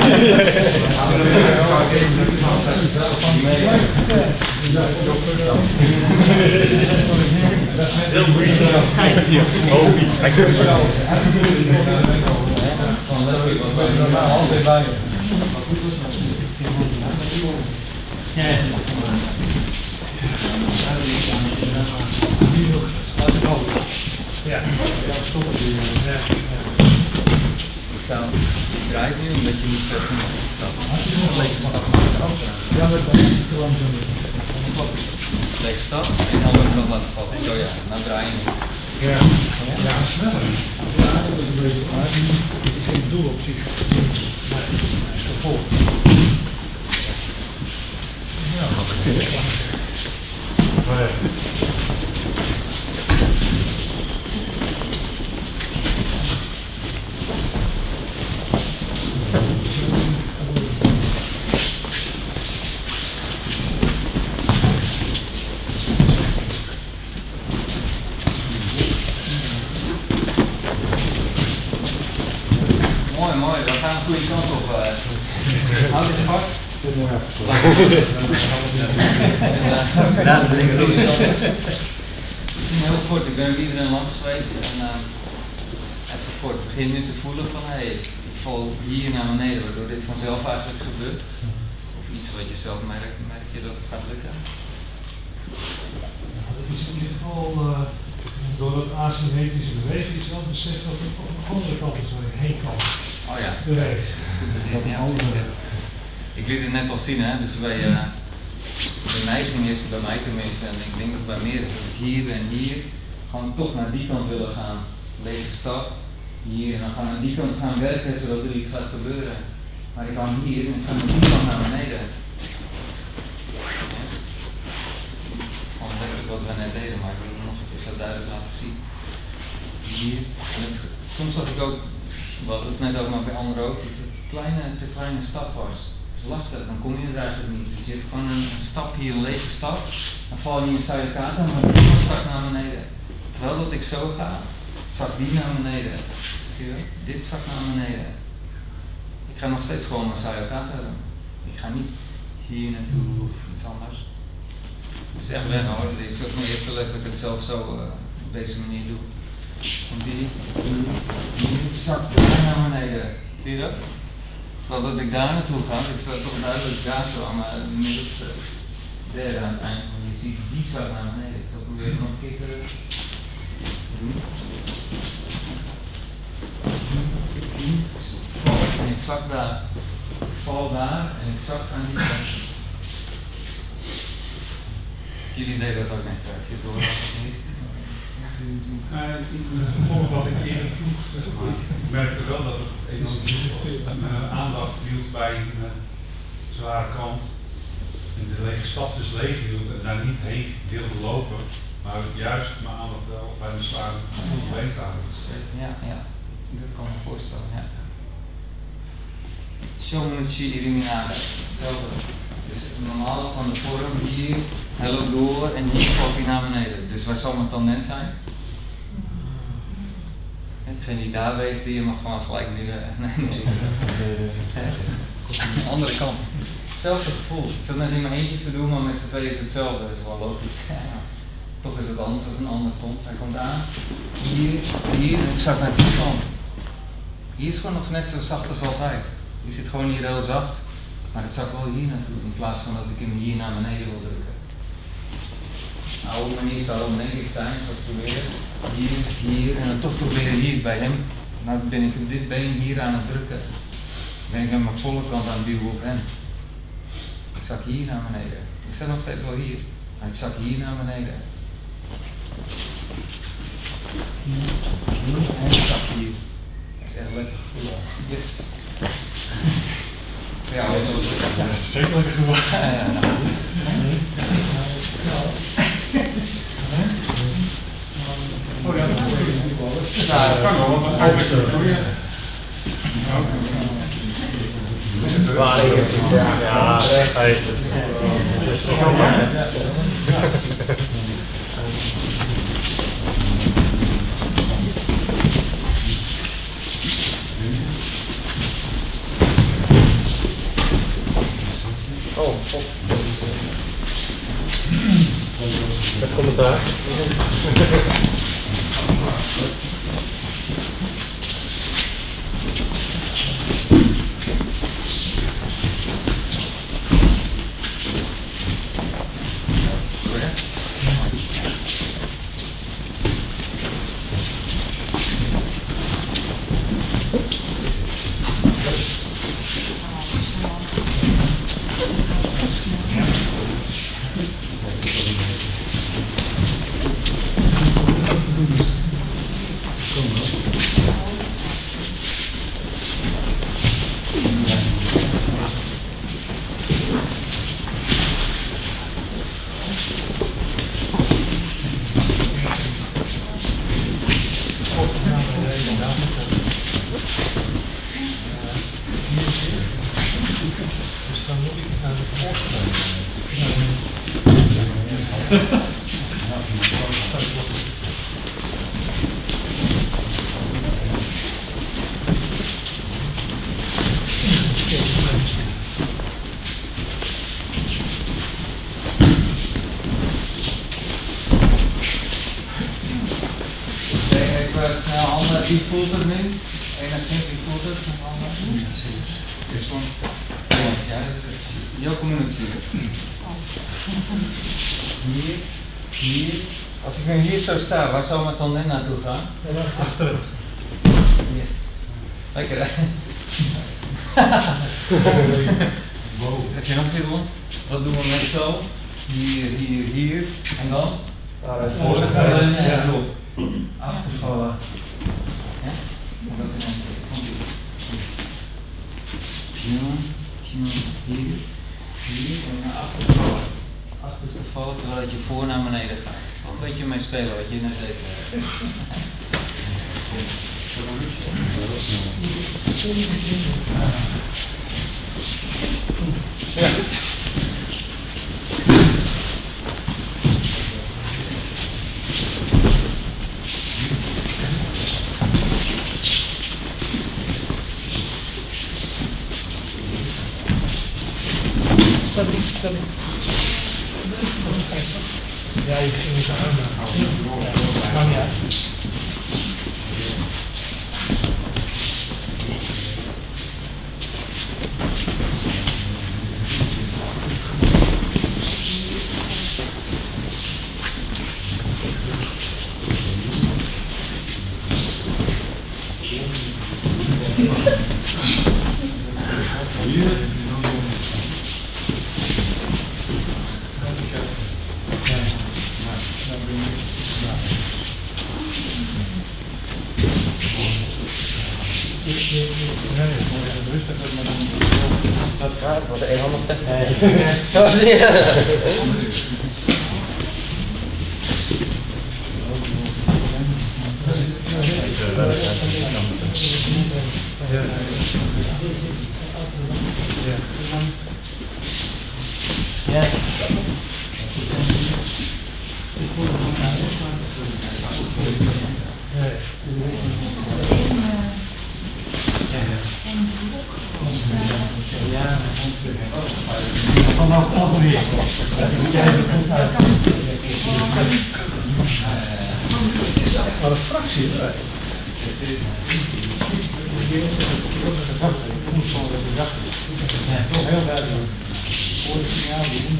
Ik draai het nu omdat je niet verder mag stappen. Een lege stap maken. Ja, maar dan is het gewoon zo. Lege stap en dan wordt het nog laten vallen. Zo ja, dan draai je niet. Ja, ja, sneller. Ja, dat is een beetje maar het is geen doel op zich. Maar het is gevolg. Ja, mooi, mooi. We gaan een goede kant op. Houd dit vast. Heel kort, ik ben weer in langs geweest en even kort begin nu te voelen van hey, ik val hier naar beneden waardoor dit vanzelf eigenlijk gebeurt. Of iets wat je zelf merkt, merk je dat het gaat lukken? Ja, dat is in ieder geval door dat asymmetrische beweging is wel besef dat het op een andere kant is waar ik heen kan. Oh ja. Bewegen. Ik liet het net al zien, hè? Dus de neiging is bij mij tenminste, en ik denk dat het bij meer is, als ik hier ben, hier, gewoon toch naar die kant willen gaan, lege stap, hier, en dan gaan we naar die kant gaan werken zodat er iets gaat gebeuren. Maar ik kan hier en ik ga naar die kant naar beneden. Gewoon letterlijk wat we net deden, maar ik wil het nog een keer zo duidelijk laten zien. Hier, en soms had ik ook, wat het net ook maar bij anderen ook, dat het te kleine stap was. Dus lastig, dan kom je er eigenlijk niet. Dus je hebt gewoon een stap hier, een lege stap, dan val je in je Sayakata, maar die zakt naar beneden. Terwijl dat ik zo ga, zakt die naar beneden. Zie je? Dit zakt naar beneden. Ik ga nog steeds gewoon mijn Sayakata doen. Ik ga niet hier naartoe of iets anders. Het is echt weg hoor, dit is ook mijn eerste les dat ik het zelf zo op deze manier doe. Want die zakt daar naar beneden. Zie je dat? Terwijl dat ik daar naartoe ga, ik sta toch duidelijk daar zo aan mijn middelste derde aan het einde. Je ziet die zak naar beneden. Ik zal proberen nog een keer te doen. Val en ik zak daar. Ik val daar en ik zak aan die kant. Jullie deden dat ook net, je hoort dat niet. Volgens wat ik eerder vroeg, zeg maar, ik merkte wel dat het enorm aandacht hield bij een zware kant. En de lege stap dus leeg hield en daar niet heen wilde lopen, maar juist mijn aandacht wel bij een zware been houden. Ja, ja, dat kan me voorstellen. Ja. Shomuchi Iriminada, hetzelfde. Dus normaal van de vorm hier, hij loopt door en hier valt hij naar beneden. Dus waar zal mijn tendent zijn? Degene die daar wees, die mag gewoon gelijk weer de andere kant. Hetzelfde gevoel. Ik zat net in mijn eentje te doen, maar met z'n tweeën is hetzelfde. Dat is wel logisch. Ja. Toch is het anders als een ander komt. Hij komt aan, hier en ik zak naar die kant. Hier is gewoon nog net zo zacht als altijd. Je zit gewoon hier heel zacht, maar het zak wel hier naartoe in plaats van dat ik hem hier naar beneden wil drukken. De oude manier zou dan denk ik zijn, ik zal het proberen, hier en dan toch proberen hier bij hem. Nou ben ik op dit been hier aan het drukken. Dan ben ik met mijn volle kant aan het duwen op hem. Ik zak hier naar beneden. Ik sta nog steeds wel hier, maar ik zak hier naar beneden. En ik zak hier. Dat is echt lekker gevoel. Yes. Ja, dat is zeker lekker gevoel. Oh ja, dat kan wel, want dan ga ik het groeien. Ja, hij. Oh, met commentaar. Wie voelt het nu? Enigszins, wie voelt het? Ja, dus het is jouw community. Hier. Als ik nu hier zo sta, waar zou mijn tanden naartoe gaan? Achter. Yes. Lekker hè? Als je nog een keer rond, wat doen we meestal? Hier en dan? Voorstellen en erop. Achtervallen. Ja? En dat is hier en naar achter vallen. Achterste vallen terwijl je voor naar beneden gaat. Een beetje mee spelen wat je net deed. Ja, je ging ze aanmaken. Kan ja. Wat een handig techniek. Vanaf alweer. Maar een fractie eruit. Ja, toch heel duidelijk. Voor het signaal doen.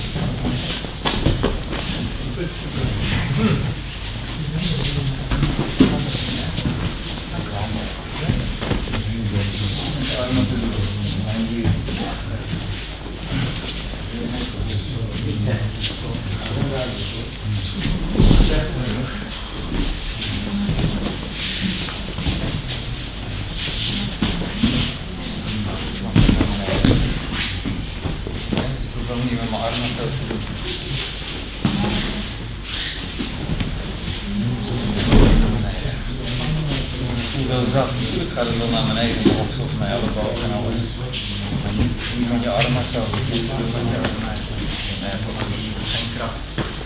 Ik wil niet met mijn armen zo te doen. Hoeveel zacht, natuurlijk gaat het wel naar beneden, de oksels, mijn elleboog en alles. Maar niet met je armen zo, dit doen met je armen. Nee, geen kracht.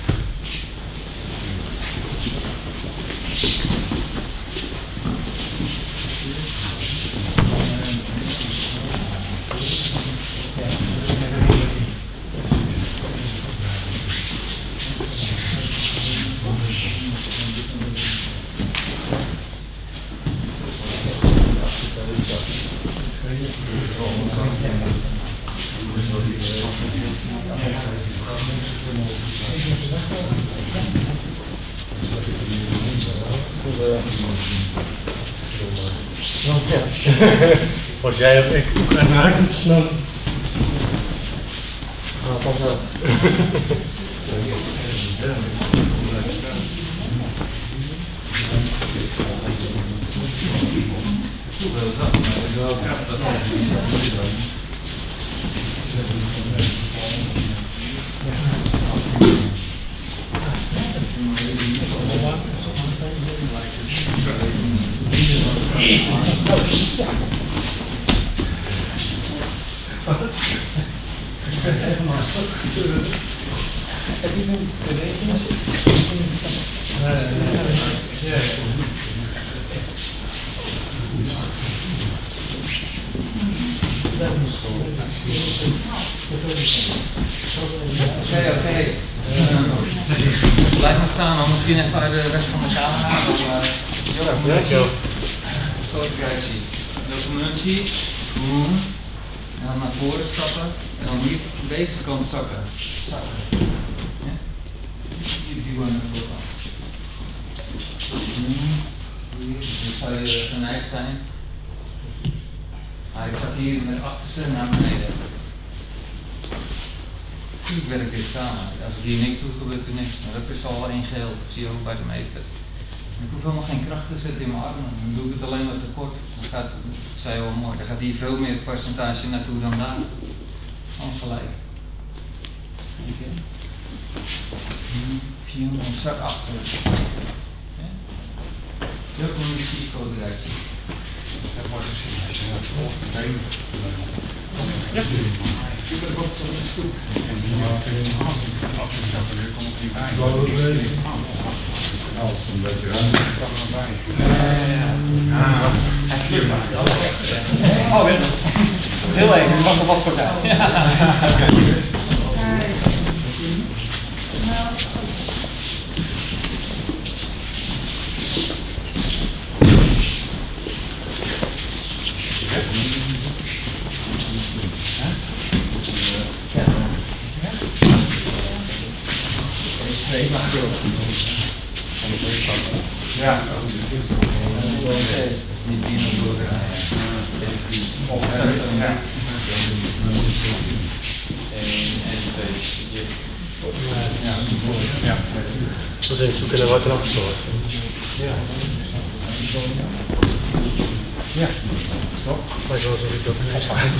Was jij of ik? En raak het snel. Nou, pas wel. Hoeveel zat, maar ik wil ook kracht, dat Heb je nu beweging? Oké. Blijf maar staan, dan misschien even uit de rest van de kamer gaan. Fotografie. Locomotie. En dan naar voren stappen. En dan hier op deze kant zakken. Ja? Hier gewoon naar voren. Dan zou je geneigd zijn. Ik zak hier met achterste naar beneden. Ik werk dit samen. Als ik hier niks doe, gebeurt er niks. Maar dat is al één geheel, dat zie je ook bij de meesten. Ik hoef helemaal geen kracht te zetten in mijn armen. Dan doe ik het alleen maar tekort. Dat zei je wel mooi. Dan gaat hier veel meer percentage naartoe dan daar. Ongelijk. Dan zak achter. Heel veel muziek voor de reis. Dat wordt gezien als je het volgende been. Ja. Ik ben ook op de stoep. En die als ik dat er komt niet bij. Als een beetje ruimte kan erbij. Oh, heel even, je mag nog wat voor daar. Ja, dat is niet die nog doordraaien. Ja. 1 en 2, yes. Ja. Dat is even zoeken naar wat er afgestoord. Ja. Ja. Stop. Lijkt wel alsof ik dat vasthoud.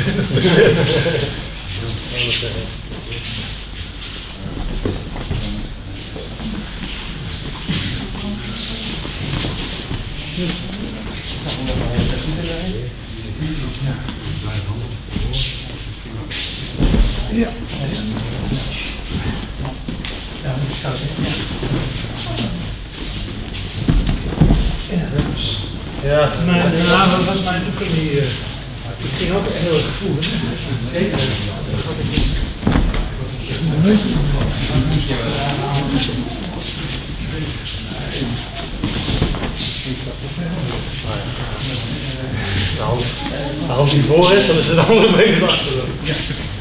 Ja. Ja, dat was mijn toekomst hier. Ik ging ook heel erg gevoelig. Nou, als hij voor is, dan is het de andere been achter. Ja.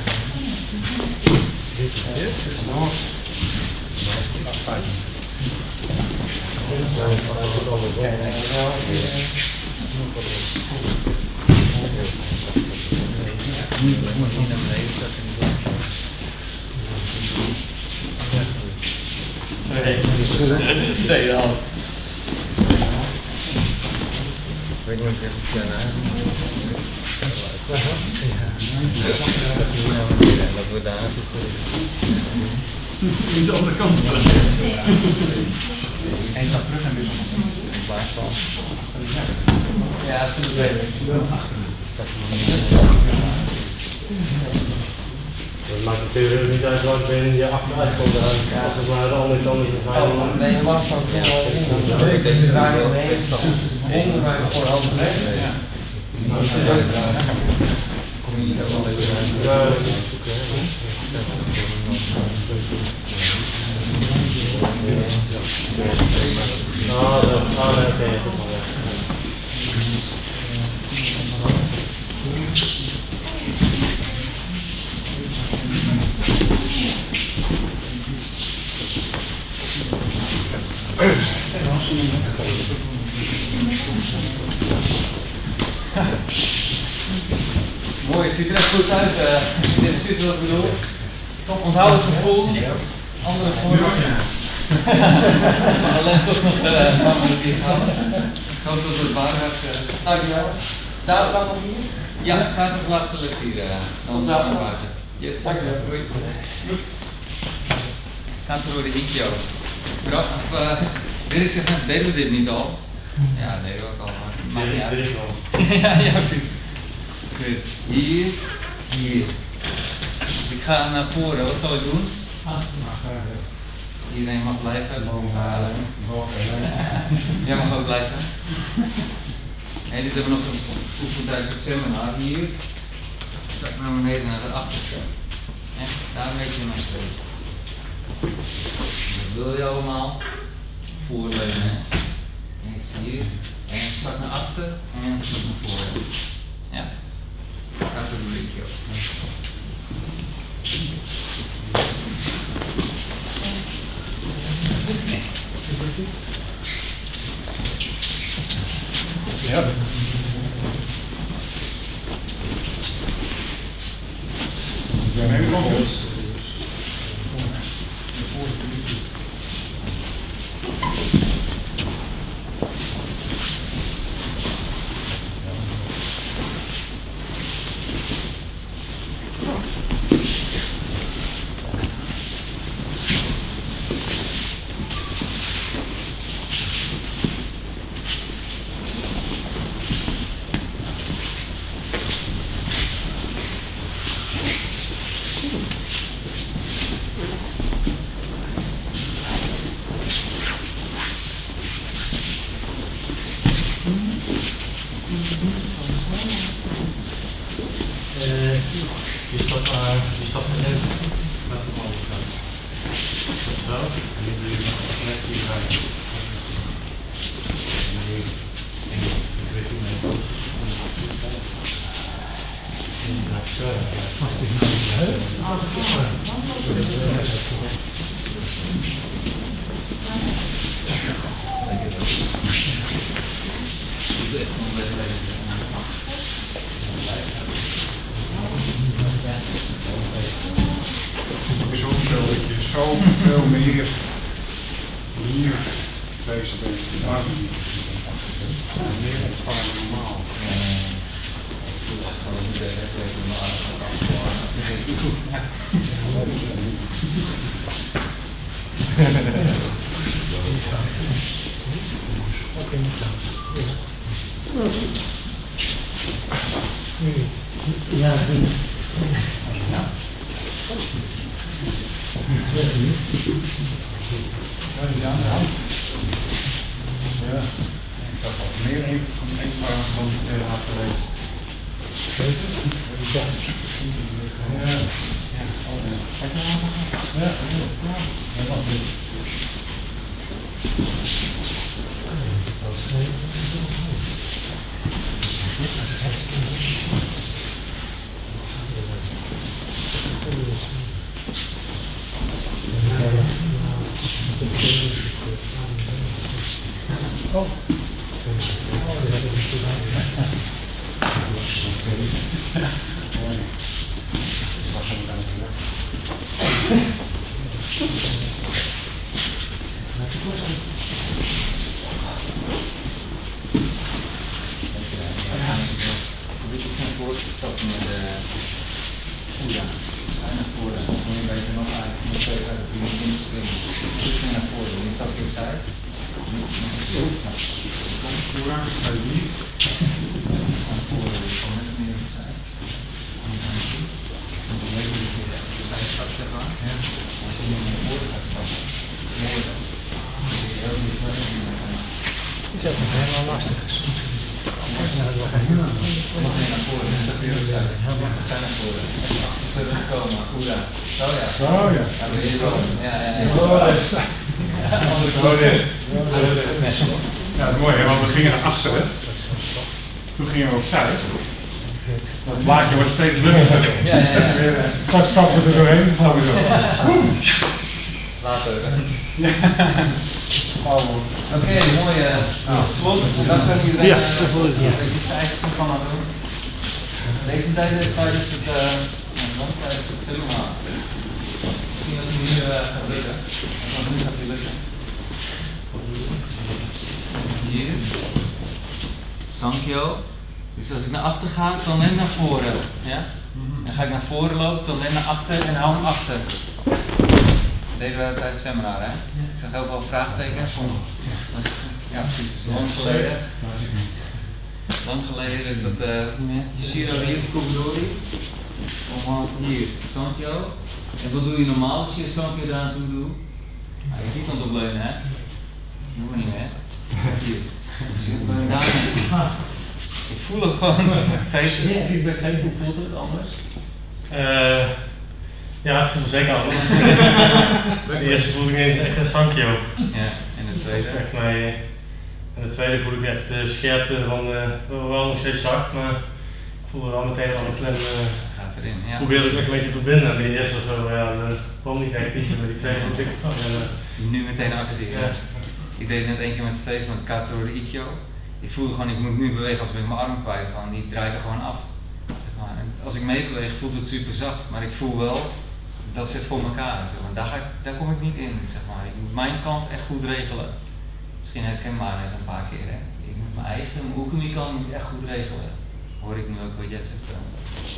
Nee, dan. Ik weet niet of je het kan dat we daar De andere kant. Eén stap terug en weer in plaats van. Ja, dat vind ik leuk. Dat maakt natuurlijk niet uit wat ben je achteruit komt. Als het maar aan de andere kant is, dan ga je Nee, je mag van heel deze radio heen. Heen waar je voor handen weg. Ja. Kom je niet ook wel even uit. Ja, dat is oké. Nee, oké. Mooi, het ziet er echt goed uit. Dit is precies wat ik bedoel. Onthoud het gevoel. Andere vormen. Alleen toch nog andere die gaan. Ik hoop dat het waar is. Dankjewel. Zaterdag nog hier? Ja, zaterdag laatste les hier. Dan zaterdag buiten. Yes. Dankjewel. Doei. Gaat er door de Ikeo. Dirk zegt, deden we dit niet al? Ja, deden we ook al. Maar maakt niet uit. Ja, precies. Dus hier, hier. Dus ik ga naar voren. Wat zal ik doen? Iedereen mag blijven. Jij mag ook blijven. En dit hebben we nog geoefend tijdens het seminar. Hier. Strak naar beneden naar de achterste. En daar een beetje naar strepen. Dat wil je allemaal. Voorleunen. En ik zie hier. En strak naar achter en strak naar voren. Ja. Gaat er een beetje op. Ja. Ja, neem ik op. Je stapt net met de overkant. Zo, en nu doe je nog net hier uit. En nu ik weet niet meer. Zo, Zoveel meer hier bezig bent. Daar meer ontspannen dan normaal. Ja, Ja, ik zag wat meer even van de laat geweest. Dit is een voorstap met de Oeda. Ga naar voren. Dan je weet nog eigenlijk nog twee uit de begin springen. Goed naar voren. Dan stap je opzij. Oeda, ga je niet. Naar voren. Dus gewoon net meer opzij. Dan weet je dat je echt opzij stapt, zeg maar. Als je nu naar voren gaat stappen. Mooi dan. Dan zie je heel niet verder. is ook nog helemaal lastig. Nog meer naar voren, dus dat weer opzij. Ga naar voren. Terug komen, Oeda. Zo ja. Zo ja. Ja, ben je wel. Ja. Ja, dat is mooi, hè? Want we gingen naar achteren. Toen gingen we opzij. Dat blaadje wordt steeds luchtiger. Ja. Straks stappen we er doorheen, gaan we zo. Later. Oké, mooie slot. Dan kan iedereen een beetje zijn eigen programma doen. Deze tijdens tijdens het seminar. Misschien dat het nu gaat lukken. Want nu gaat het lukken. Hier. Sankyo. Dus als ik naar achter ga, dan net naar voren. Ja? En ga ik naar voren lopen, dan net naar achter en hou hem achter. Dat deden we tijdens het seminar, hè? Ik zag heel veel vraagtekens. Ja, precies. Lang geleden is dat Shiro Ryuki Kobudori. Omhoog hier, Sankyo. En wat doe je normaal als je Sankyo eraan toe doet? Nou, je niet aan het opleunen, hè? Doe maar niet meer. Hier. Dus je moet daar naartoe. Ik voel ook gewoon. Geef feedback geven, hoe voelt het anders? Ja, ik voel het zeker anders. De eerste voelde ik ineens echt een Sankyo. Ja, en de tweede? En de tweede voel ik echt de scherpte van, wel nog steeds zacht, maar ik voelde wel meteen al een klem. Gaat erin, ja. Probeerde ik echt mee te verbinden. En die eerste was zo, ja, dat kwam niet echt iets, maar die tweede vond ik. Nu meteen actie. Ja. Ik deed net één keer met Steven met Kato de Ikkyo. Ik voelde gewoon, ik moet nu bewegen als ik mijn arm kwijt ga. Die draait er gewoon af. Zeg maar. En als ik meebeweeg voelt het super zacht, maar ik voel wel, dat zit voor elkaar. Zeg maar. Daar kom ik niet in. Zeg maar. Ik moet mijn kant echt goed regelen. Misschien herken ik maar net een paar keer. Hè. Ik moet mijn eigen, mijn Ukumi kant moet ik echt goed regelen. Hoor ik nu ook wat Jess heeft gedaan.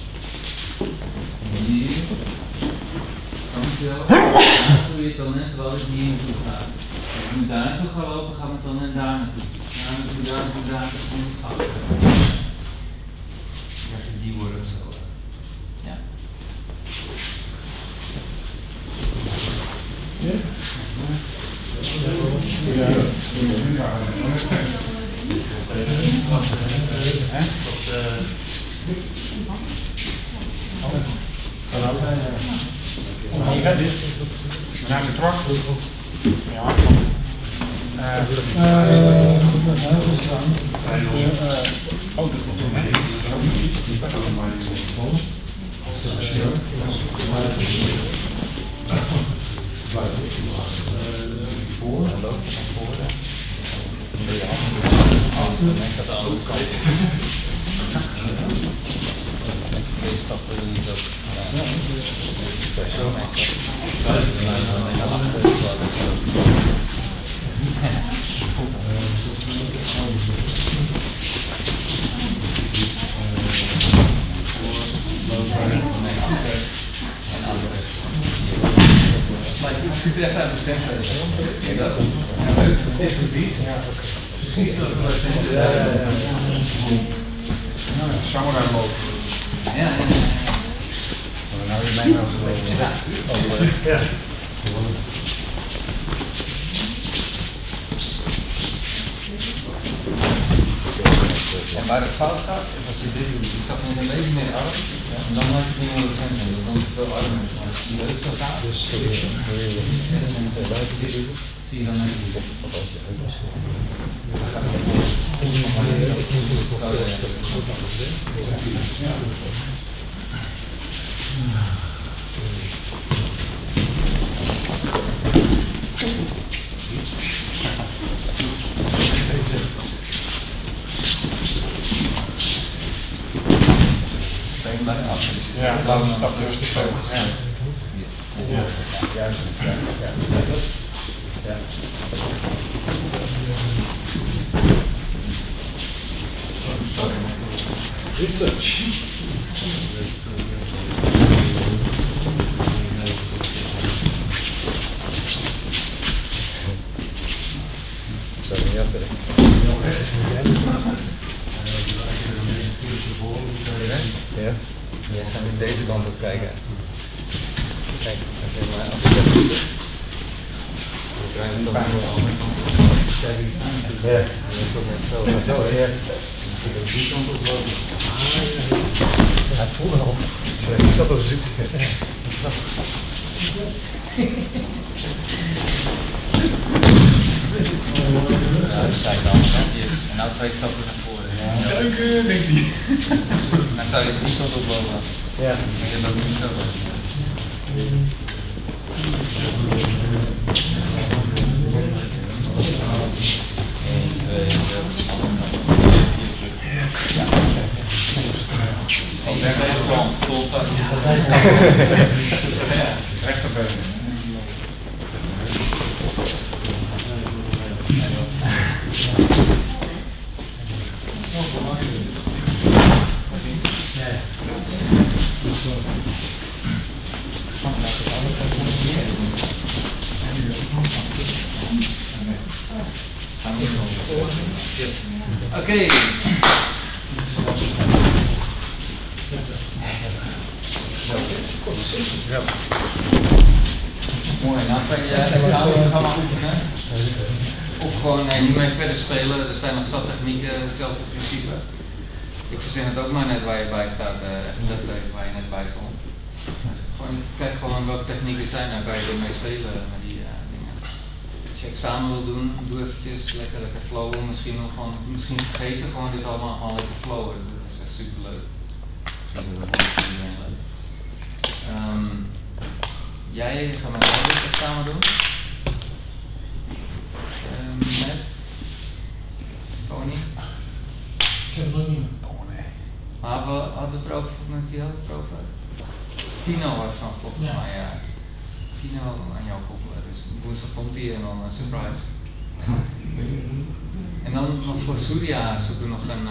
Hier. Sankyo. Dan doe je het dan net terwijl ik hier naartoe ga. Als ik nu daar naartoe ga lopen, gaan we dan net daar naartoe. Daar naartoe, achter. Die worden zo. Ja. Je gaat dit. Naar de trok. Ja. Oh, dat komt mee. Twee stappen die zo. Maar het ziet er echt uit de sensor. Zie je dat? Dit is het niet. Precies dat Samurai mode. Ja. Nou, je mij nou zo. Ja. En waar het fout gaat, is als je dit doet. Ik zag met een beetje meer arm, en dan maakt het niet 100% mee. Dan is het veel armer. Maar als je leuk zo gaat, dus zie je dan net niet. Ja, dat is dat rustig zo. Ja. Ja, juist. Ja. Research. Sorry, ja, ja. Jij staat nu deze kant op kijken. Kijk, zeg maar, als ik dat doe, dan krijg je toch een andere kant. Ja. Dat is toch net zo. Zo, ja. Die kant op lopen. Hij voelde al. Ik zat al te zoeken. Ja, dat zei ik dan. Yes. En nou 2 stappen naar voren. Leuke, denk ik. Dan zou je die kant op lopen. Ja. Ik heb dat niet zo leuk. En je bent gewoon vol zak. Ja, Rechterbeen. Oké. Ja. Mooi, nou kan je examen gaan oefenen. Of gewoon hiermee verder spelen. Er zijn nog zat technieken, hetzelfde principe. Ik verzin het ook maar net waar je bij staat, echt letterlijk waar je net bij stond. Gewoon, kijk gewoon welke technieken zijn, dan kan je ermee spelen met die dingen. Als je examen wil doen, doe eventjes lekker flowen. Misschien vergeten gewoon dit allemaal lekker flowen. Dat is echt super leuk. Dat is ook heel leuk. Jij gaat met mij dit examen doen. Met Tony. Ik heb het nog niet. Maar we hadden het erover, met wie hadden we het erover? Tino was dan volgens mij, ja. Tino aan jou koppelen, dus woensdag komt hij en dan een surprise. En dan nog voor Surya zoeken we nog een...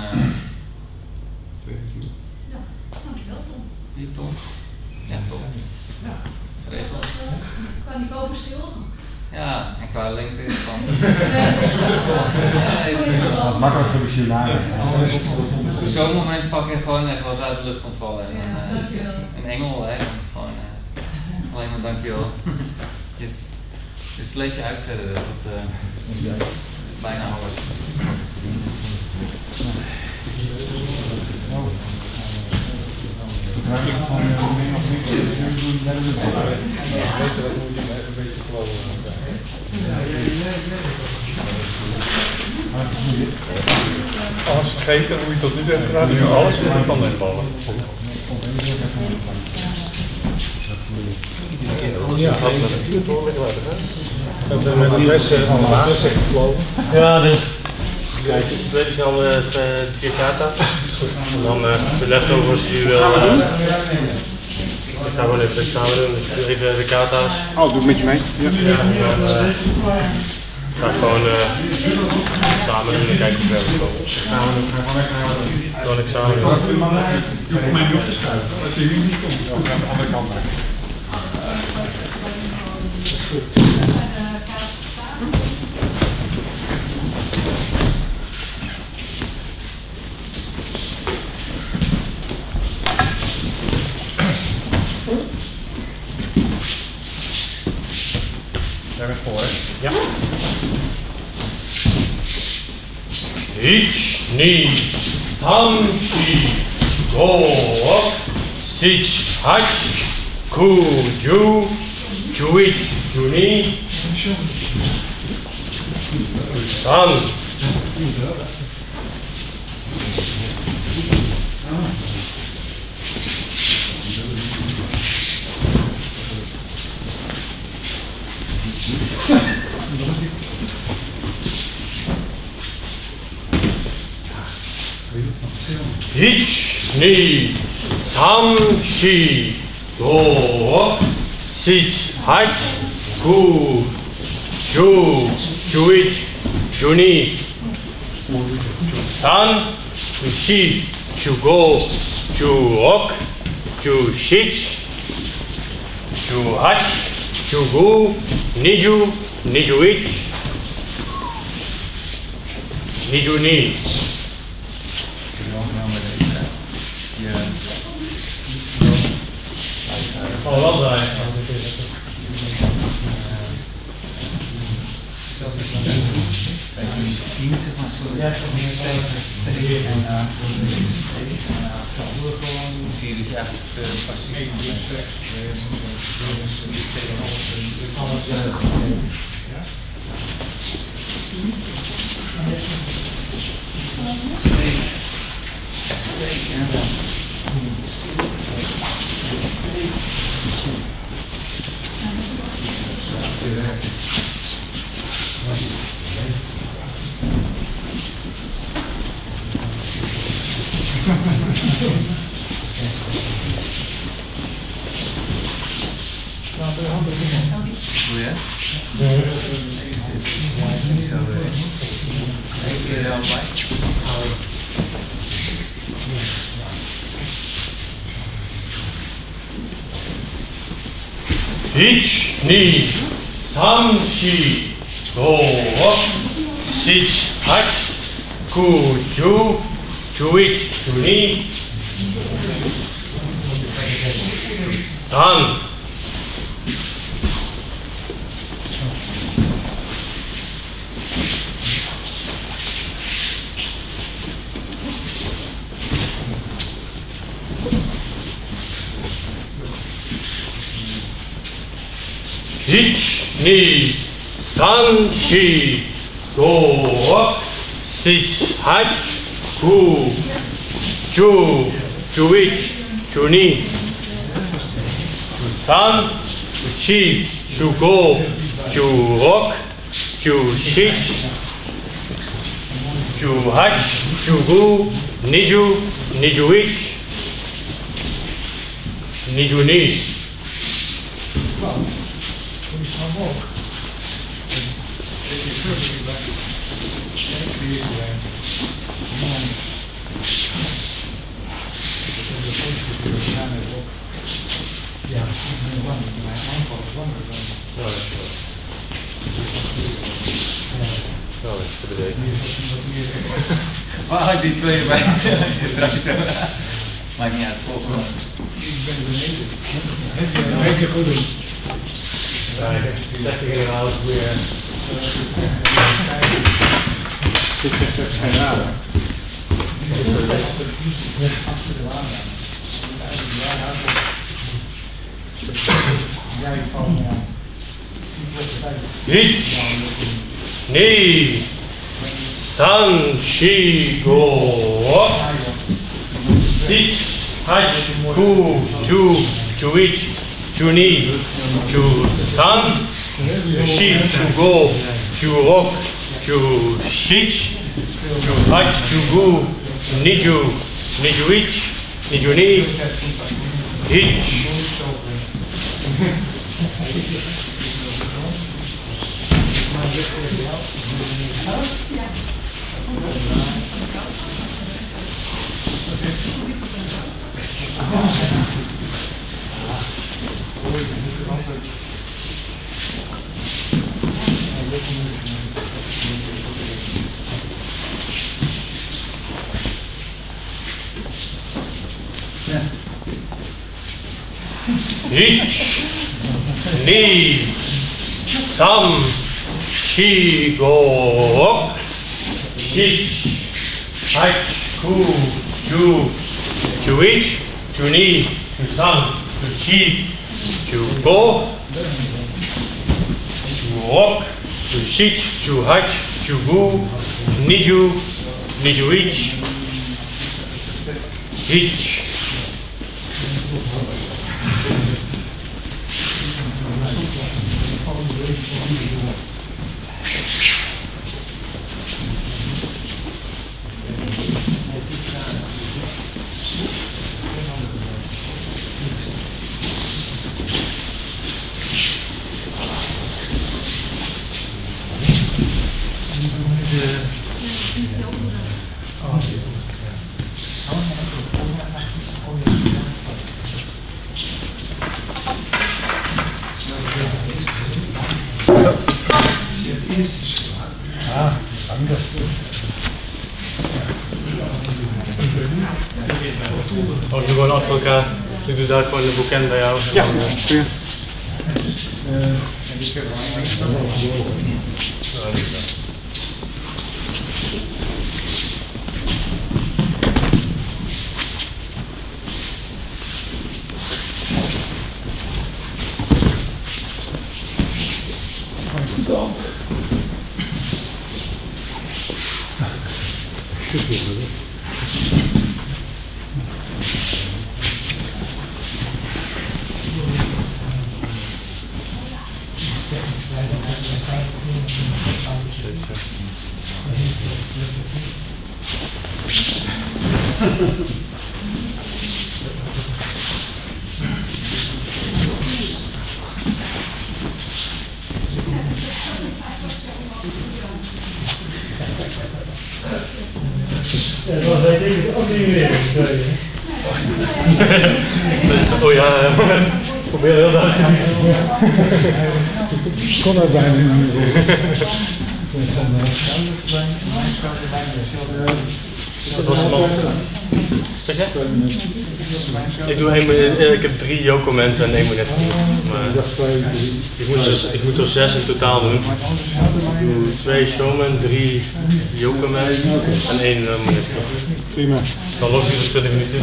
Ja, dankjewel Tom. Hier Tom? Ja, Tom. Ja. Geregeld. Qua niveauverschil. Ja, en qua lengte is het dan. Wat makkelijk voor de journalen. Op zo'n moment pak je gewoon echt wat uit de lucht komt vallen. En Ja, dankjewel. een engel, hè. Gewoon, alleen maar dankjewel. Dus leef je uit verder, tot bijna half. Gebruik ik van nog niet. Beter dat moet je een beetje flow. Alles vergeten, hoe je tot nu toe hebt gedaan, nu alles met de tanden inballen. Ja, met de lessen gefloten. Ja, dus tweede snel de Jakarta. En dan de leftovers die je wil. Ik ga gewoon even samen doen, dus even de kaarta's. Oh, doe ik met je mee? Ja. Ja, en dan ga ik gewoon samen doen en kijken of we hebben komen. Gewoon ik samen doen. Je hoeft mij niet op te schuiven, als je hier niet komt. Of aan de andere kant. Jij bent voor, hè? Ja. 1, 2, 3, 4, 5, 6, 8, 9, 10, 11, 12, 13. Ich, ni, sam, shi, go, sich, hach, ku, ju, juich, juni, san, shi, jugo, juok, jushich, juhach, jugu, niju, nijuich, nijuni. Oh, wel daar. Zie je dat je eigenlijk passief Doe je? Zo één keer er bij. Ich, ni, sam, shi, go, sich, hach, ku, ju, juich, juni, san. Ich, ni, san, shi, go, sich, hach, ku, ju, juich, juni, san, chi, jugo, juok, jushich, juhach, jugu, niju, nijuich, nijuni. Waar had die twee bij? Maakt niet uit, volgende. Ik ben beneden. Heb je goed doen. Ja, ik zeg tegen de ouders weer. Dit is geen raar. Achter de waarheid. 1、2、3、4、5、6、8、9、10、11、12、13、14, 15, 16, 17, 18, 19, 20, 21, 22, 1. Ich, ni, sam, chi, go, shich, hach, ku, ju, juich, juni, jusam, juchi, jugo, juok, jushich, juhach, jugu, niju, nijuich, ich. Als we gewoon achter elkaar, ik doe daar gewoon een boekend bij jou. Ja, prima. Ja, dat weet ik ook niet meer. Oh ja, probeer heel duidelijk. Ik kon er bijna niet meer op. Dat was een man. Zeg je? Ik doe 1 minuut, ik heb 3 Joko-mensen en 1 minuut. Maar ik moet er 6 in totaal doen. Ik doe 2 showmen, 3 Joko-mensen en 1 minuut. Prima. Dan los ik de 20 minuten.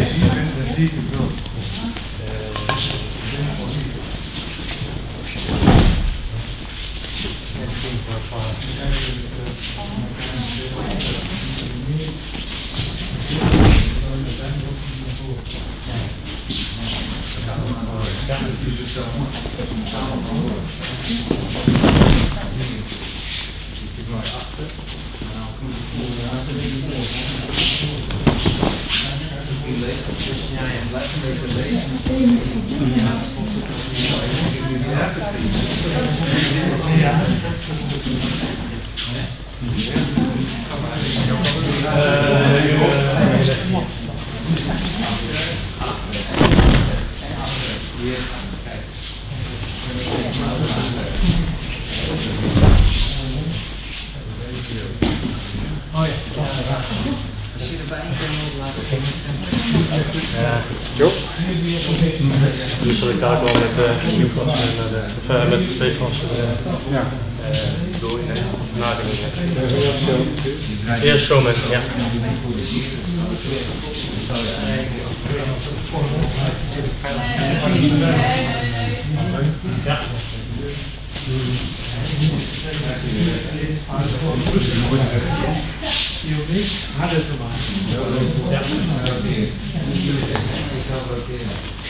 Dus zal ik daar wel met 2 gasten door in nadenken. Eerst showman, ja. Ja. Harder te maken. Ja. Ik zal roteren.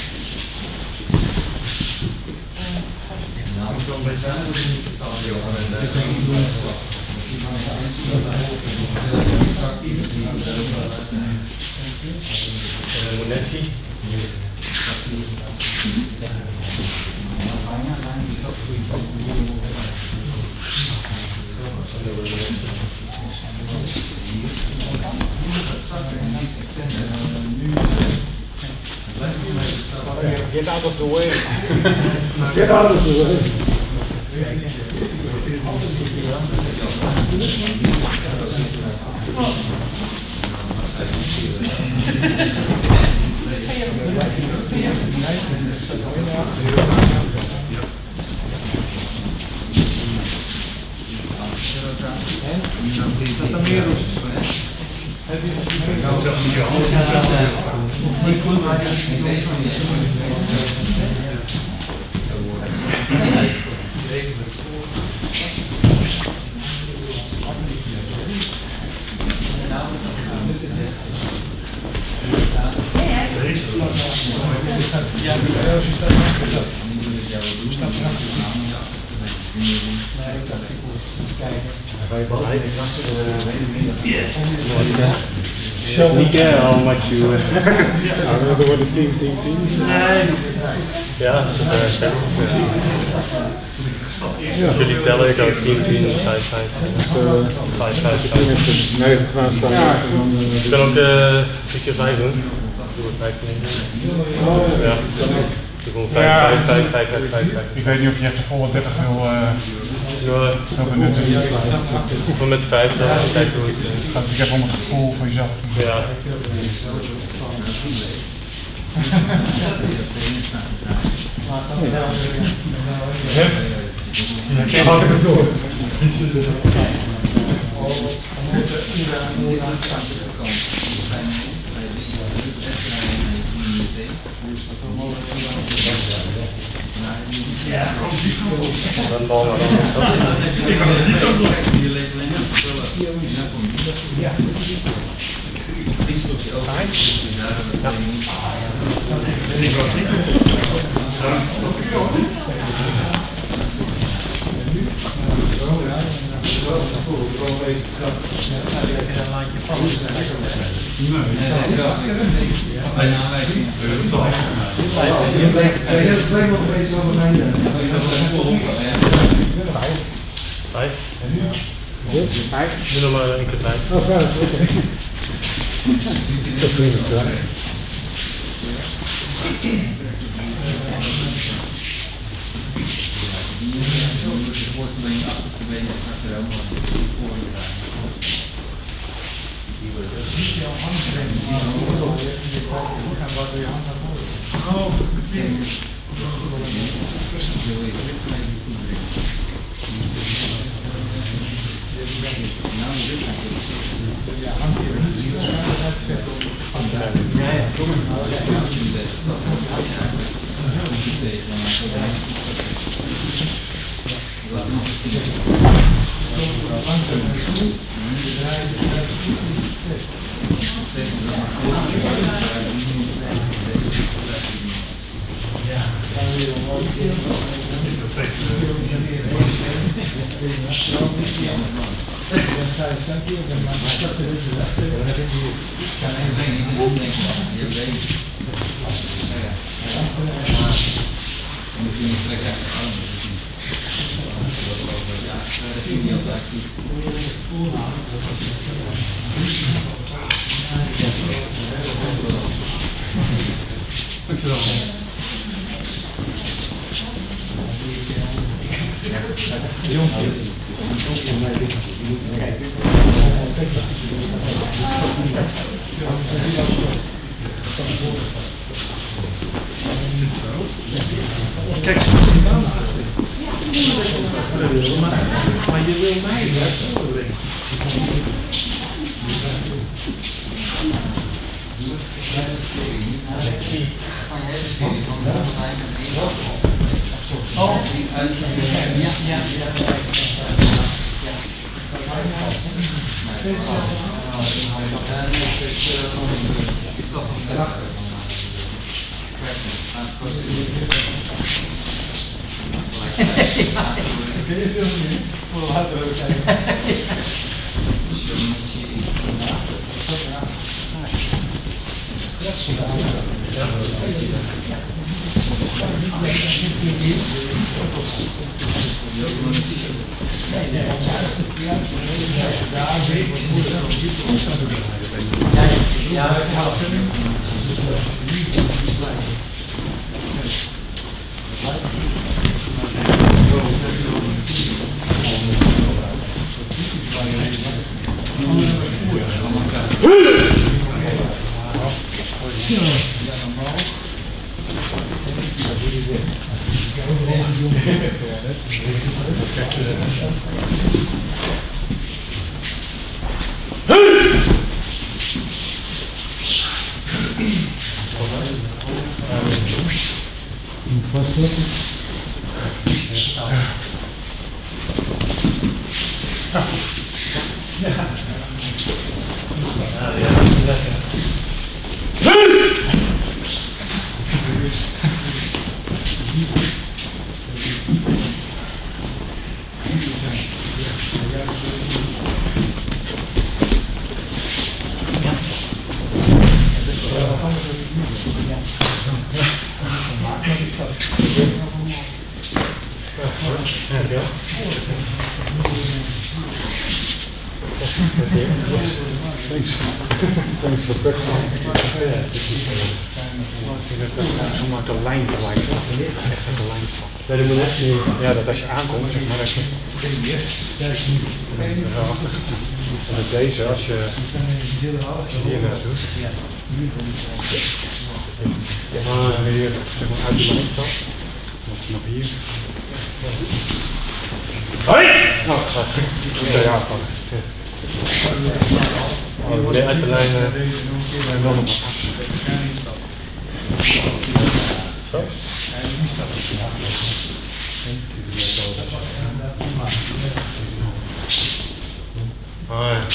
Nou, ik kan bij zijn Monetski. Get out of the way. Get out of the way. Show me how much you... Er wordt een team. Nee. Ja, dat is het jullie tellen, ik ook 10, 10, 5, 5. 5, 5, 5. Nee, we gaan staan. Je kan ook 3 keer 5 doen. Doe het 5 keer. Ja. Gewoon 5, 5, 5, 5, 5, 5. Ik weet niet of je echt de volle 30 wil benutten. Oefen met 5, dan kijk hoe het gaat. Ik heb om het gevoel voor jezelf. Ja. Ja, had ik het door. Ja, dan bal maar dan. Ik kan het niet ook nog. Ja. Je blijft twee nog bezig over mijn Vijf? Doe nog maar 1 keer 5. Oh, 5, oké. Dat vind ik wel. De voorste been, je achterste been, dat zakt er ook nog voor je daar. Kijk, maar je wil mij Van je hele serie van de online en één Oh, ik zal van zeggen. Kun je het zo zien? Voor de later ook kijken. Ja, dat als je aankomt, zeg maar, dat je en met deze, als je hier naartoe, hier zeg maar uit de lijn stapt, dan nog hier. Hoi! Oh, wat? Ja, van. Oh, nee, uit de lijn en dan nog zo? Ah, ja.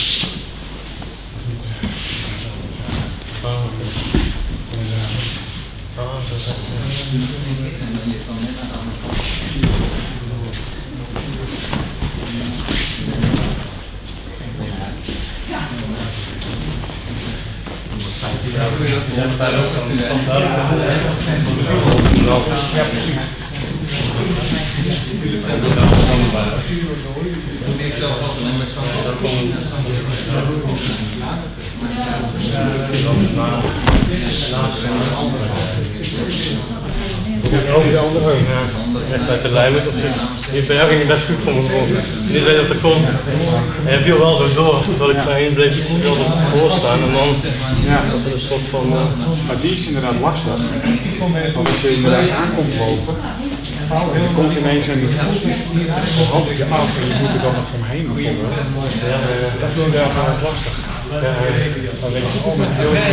Over de andere echt uit de lijn met op zich. Ik ben eigenlijk best goed voor me gevonden. Niet weet dat er komt. En hij viel wel zo door, terwijl ik bij één bleef voor staan en dan was het een soort van... Maar die is inderdaad lastig. Want als je inderdaad aankomt lopen, dan komt ineens een handje af en je moet er dan nog omheen bijvoorbeeld. Dat is inderdaad wel eens lastig. Ja, dan denk je, oh, met heel veel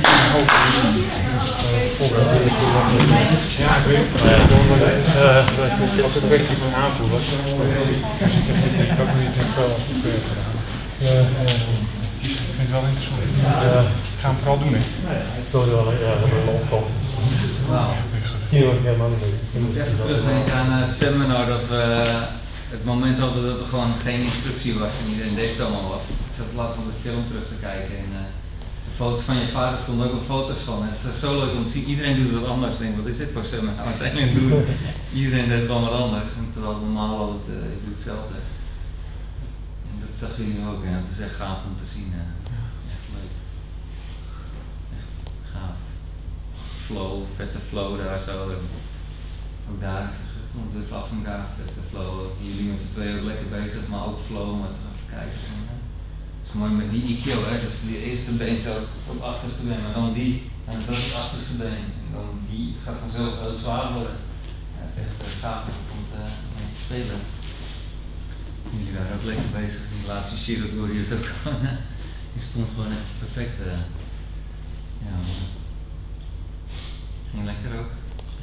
ja, ik weet het. Als het kwestie van aanvoelen. Dus ik heb ook niet wel als goed gedaan. Ik vind het wel interessant. Ik ga hem vooral doen, hè? Ja, dat is wel opkomen. Wauw. Ik moet even terugdenken aan het seminar dat we het moment hadden dat er gewoon geen instructie was en iedereen deed zomaar wat. Ik zat laatst van de film terug te kijken en de foto's van je vader stonden ook wat foto's van. Het is zo leuk om te zien, iedereen doet wat anders. Ik denk, wat is dit voor seminar? Wat zijn jullie doen? Iedereen deed gewoon wat anders. En terwijl normaal altijd, je doet hetzelfde. En dat zag jullie nu ook en het is echt gaaf om te zien. Echt leuk. Echt gaaf. Flow, vette flow daar zo. Ook daar, ik blijf achter elkaar, vette flow. Jullie met z'n tweeën ook lekker bezig, maar ook flow met kijken. Het is mooi met die IQ, hè? Dat is die eerste been zo op het achterste been, maar dan die, en dat is het achterste been. En dan die gaat vanzelf heel zwaar worden. Ja, het is echt gaaf om mee te spelen. Jullie waren ook lekker bezig. Die laatste Shiro Goryeo is ook gewoon, die stond gewoon echt perfect. Ja, mooi. Ging lekker ook.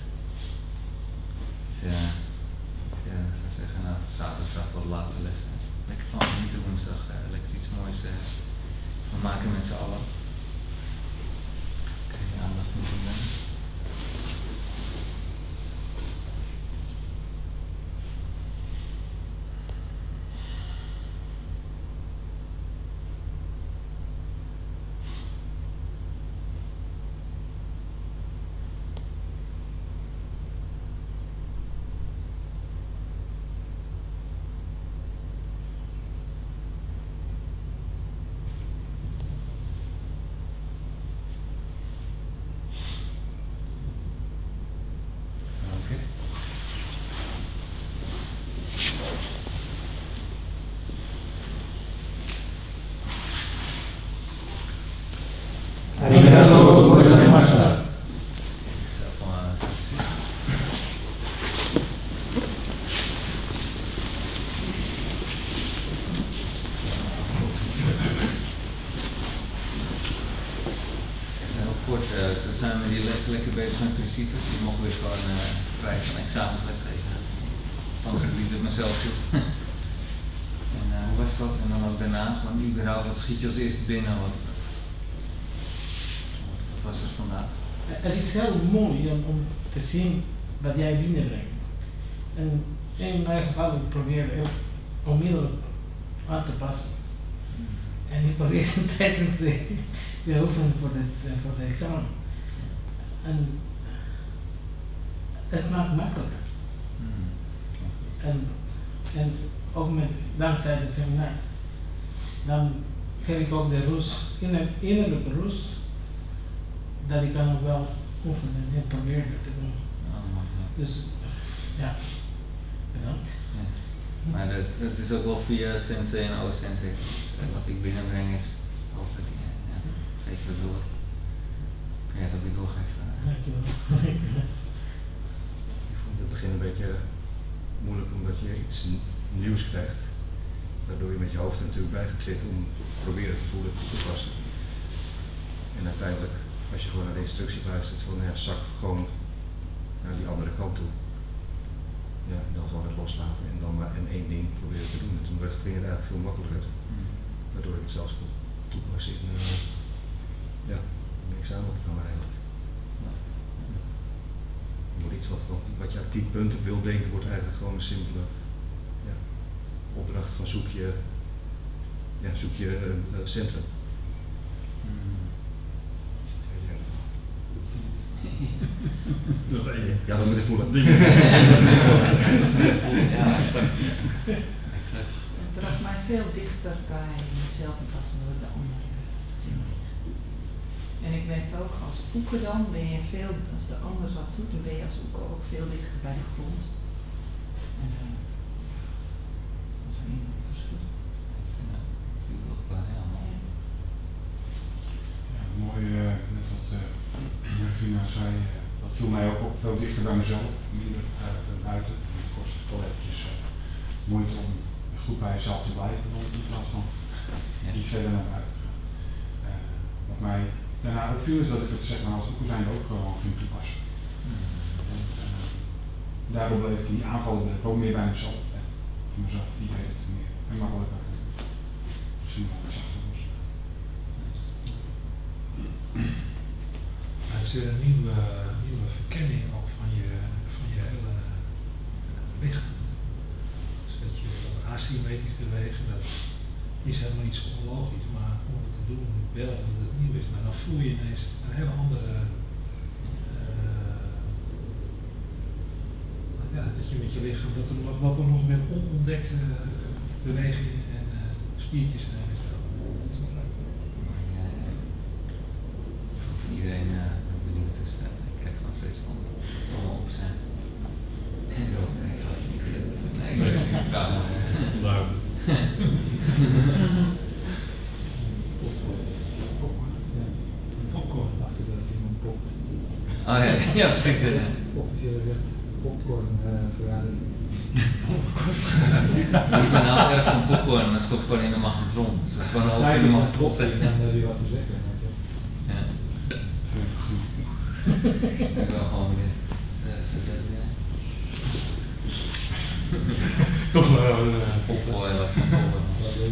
Dus ik zou zeggen, nou, zaterdag zag wel de laatste les. Lekker van genieten woensdag, lekker iets moois van maken met z'n allen. Oké, aandacht in het moment. Zo zijn we die lessen lekker bezig met principes. Die mogen weer gewoon vrij van examensles geven. Anders liet het mezelf toe. En hoe was dat? En dan ook daarna gewoon überhaupt, wat schiet je als eerste binnen? Wat was er vandaag? Het is heel mooi om te zien wat jij binnenbrengt. En in mijn geval ik probeer het onmiddellijk aan te passen. En ik probeer tijdens de oefening voor de examen. En het maakt makkelijker. En ook dankzij het seminar, dan geef ik ook de rust, innerlijke rust, dat ik kan ook wel oefenen en proberen te doen. Dus ja, bedankt. Ja. Maar het is ook wel via sensei en o-sensei. Dus wat ik binnenbreng is hopelijk, geef het door. Kan jij het ook weer doorgeven? Dankjewel. Ik vond het begin een beetje moeilijk omdat je iets nieuws krijgt. Waardoor je met je hoofd natuurlijk blijft zitten om te proberen te voelen toe te passen. En uiteindelijk, als je gewoon naar de instructie luistert van ja, zak gewoon naar die andere kant toe. Ja, en dan gewoon het loslaten en dan maar één ding proberen te doen. En toen ging het eigenlijk veel makkelijker. Waardoor ik het zelfs kon toepassen in een examenprogramma eigenlijk. Door iets wat je uit 10 punten wil denken, wordt eigenlijk gewoon een simpele opdracht van zoek je centrum. Ja, dat moet je voelen. Ja, exact. Het bracht mij veel dichter bij mezelf in plaats van de anderen. En ik merkte ook als oeker dan ben je veel, als de ander wat doet, dan ben je als oeker ook veel dichter bij de grond. En dat is een enorm verschil. Dat is natuurlijk ook wel heel mooi. Ja, mooi, net wat Regina zei, dat viel mij ook op, veel dichter bij mezelf, minder buiten. Het kost wel eventjes moeite om goed bij jezelf te blijven, in plaats van iets verder naar buiten te gaan. Wat mij daarna opviel is dat ik het zeg maar als oeker zijn ook gewoon ging toepassen. Daardoor bleef ik die aanvallen ook meer bij mezelf. Voor mezelf, die deed het meer en makkelijker. Misschien wel wat zachter was. Het is weer een nieuwe verkenning ook van je hele lichaam. Dus dat je asymmetrisch bewegen, dat is helemaal niet zo onlogisch, maar om het te doen wel dat het nieuw is. Maar dan voel je ineens een hele andere, dat je met je lichaam, dat er nog met onontdekte bewegingen en spiertjes zijn. Iedereen benieuwd is. Ik kijk nog steeds allemaal op zijn. Ik ga niks zeggen. Nee, ik ben niet klaar. Popcorn. Oh ja, precies. Popcorn verraden. Ik ben nou erg van popcorn en dat stopt gewoon in de magnetron. Dus dat is gewoon alles in de magnetron zetten. Dan wil je wat te zeggen. Ja. Ik ben wel gewoon benieuwd. Toch maar een opgooien wat van komen.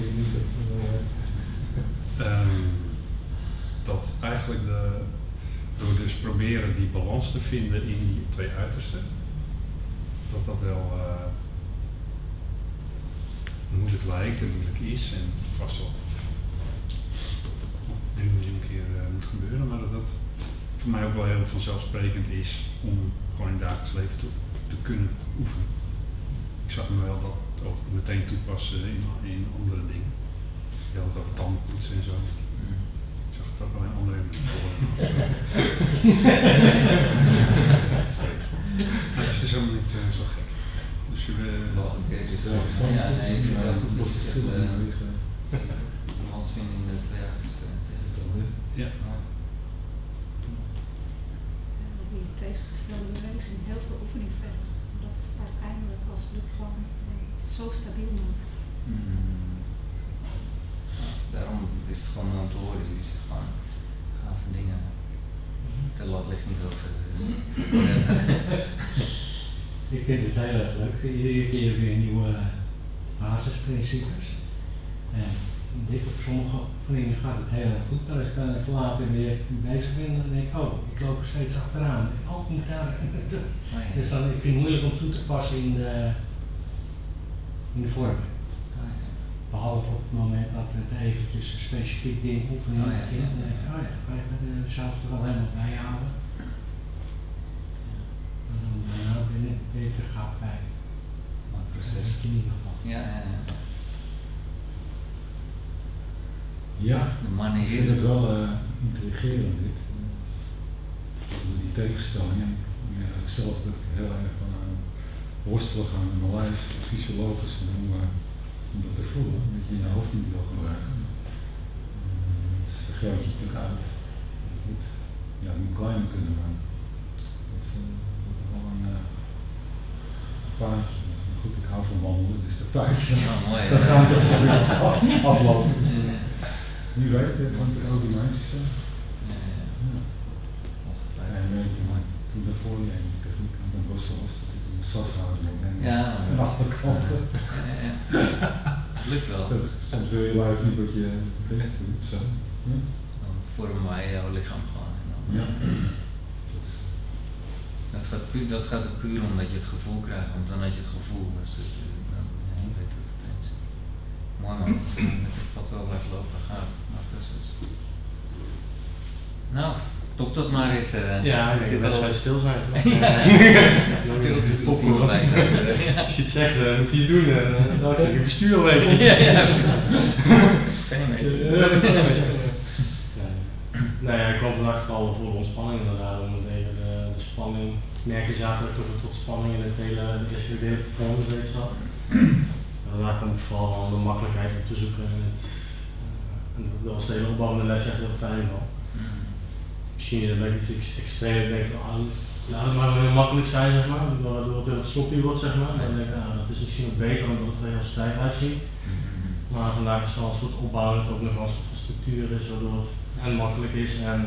Dat eigenlijk door dus proberen die balans te vinden in die twee uitersten, dat wel moeilijk lijkt en moeilijk is en vast wel 3 miljoen keer moet gebeuren, maar dat voor mij ook wel heel vanzelfsprekend is om gewoon in het dagelijks leven te kunnen oefenen. Ik zag me wel dat ook meteen toepassen in andere dingen. Je had het over tandenpoetsen en zo. Ik zag het ook wel in andere het is dus helemaal niet zo gek. Dus we... Ja, nee, ik vind het ook goed dat je zegt balans vinden in de twee uiterste tegenstellingen. Ja. Die tegengestelde beweging heel veel oefening vergt. Omdat uiteindelijk als het lukt gewoon het zo stabiel maakt. Daarom is het gewoon mooi om te horen. Je ziet gewoon gave dingen. De lat ligt niet over. Dus. Ik vind het heel erg leuk. Iedere keer weer nieuwe basisprincipes. En dit op sommige dingen gaat het heel erg goed. Maar als ik dan even later weer bezig ben, dan denk ik, oh, ik loop er steeds achteraan. Oh, ik moet daar. Dus dan, ik vind het moeilijk om toe te passen in de vorm. Behalve op het moment dat het eventjes een specifiek ding oefening begint, dan denk ik, oh ja, dan kan je het zelf er wel helemaal bij houden. En dan daarna ben ik beter gaat bij. Het proces. In ieder geval. Ja. Ja, de mannen ik vind het wel intrigerend dit. Die tegenstellingen. Ja, ik zelf dat ik heel erg van worstelen gaan in mijn lijf, fysiologisch en om dat te voelen, dat je je hoofd niet wil gebruiken. Het vergroot je natuurlijk uit. Het moet kleiner kunnen, maar het wordt wel een paardje. Goed, ik hou van wandelen, dus dat paardje. Ja, mooi. Dat gaan we toch weer aflopen. Dus, wie weet, want er ook die meisjes zijn. En weet je, maar toen daarvoor je die techniek aan het worstelen was, dat ik een sas houden en achterkant. Het lukt wel. Soms wil je lijf niet wat je denkt, zo. Dan vormen wij jouw lichaam gewoon. Ja. Dat gaat er puur om dat je het gevoel krijgt, want dan had je het gevoel. Dus je weet het opeens. Mooi man, dat het pad wel blijft lopen, gaaf, proces. Nou, top dat maar eens. Ja, ik zit al stil zijn. Stilte is ultieme wijsheid. Als je het zegt, moet je iets doen. Dan zit ik bestuur alweer. Kan niet mee. Nou ja, ik kwam vandaag vooral voor de ontspanning inderdaad, om even de spanning. Ik merkte zaterdag toch tot spanning in het hele performance deed zat. Daar kwam ik vooral aan de makkelijkheid op te zoeken. En dat was de hele opbouwende les echt heel fijn wel. Misschien is het een beetje iets extreem, ik denk van, laat het maar heel makkelijk zijn, zeg maar, waardoor het heel sloppy wordt, zeg maar. Dan denk ik, dat is misschien ook beter dan dat het er heel stijf uitziet. Maar vandaag is het wel een soort opbouwend, ook nog wel een soort van structuur is, waardoor het en makkelijk is. En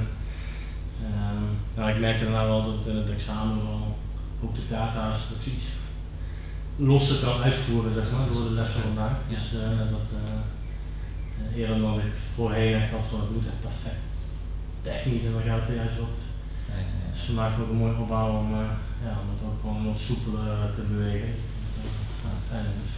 ik merkte daarna wel dat het in het examen wel ook de data's dat iets losser kan uitvoeren, zeg maar, door de les van vandaag. Dus dat eerder dan ik voorheen echt had van het moet echt perfect technisch en dan gaat het juist wat. Dus vandaag ook een mooi opbouw om het ook gewoon wat soepeler te bewegen. Fijn is.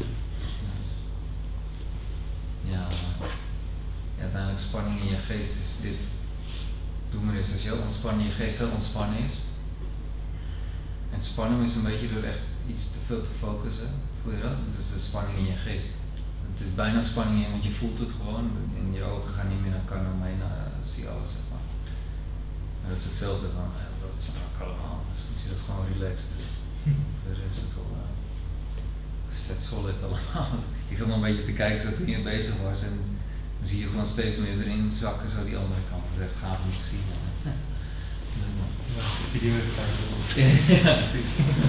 Ja, uiteindelijk spanning in je geest is dit. Doe maar eens als je ontspannen in je geest heel ontspannen is. En spanning is een beetje door echt iets te veel te focussen. Voel je dat? Dus de spanning in je geest. Het is bijna spanning in, want je voelt het gewoon. En je ogen gaan niet meer naar elkaar omheen, zie je alles, zeg maar. Maar dat is hetzelfde van, dat is strak allemaal. Dus dan zie je dat gewoon relaxed. Verder is het wel, het is vet solid allemaal. Ik zat nog een beetje te kijken zo toen je bezig was en dan zie je gewoon steeds meer erin zakken, zo die andere kant. Dat is echt gaaf om te zien. Ja, precies.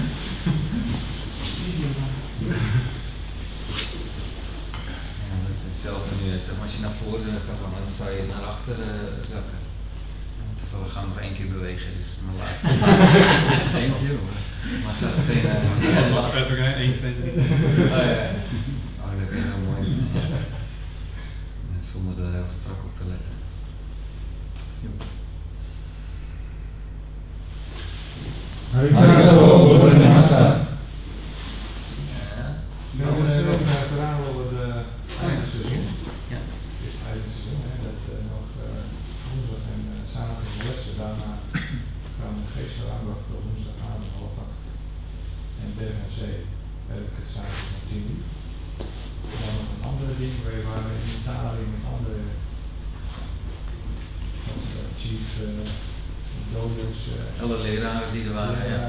Ja, hetzelfde nu is, als je naar voren gaat gaan, dan zou je naar achteren zakken. Toevallig gaan we nog 1 keer bewegen, dus mijn kwijt. Thank you. Maar dat is geen... Even 1, 2, 3. Oh ja. Oh, dat ben je heel mooi. Zonder er heel strak op te letten. Arigato gozaimashita. We hebben nog een verhaal over de eindenseizoen. Ja. Het is eindenseizoen, dat nog woensdag en zaterdag de lessen. Daarna gaan we geestelijke aandacht op woensdagavond 7:30. En Berg en Zee heb ik het zaterdag om 10 uur. Dan nog een andere ding waar we in Italië met andere chief dodos. Alle leraren die er waren, ja.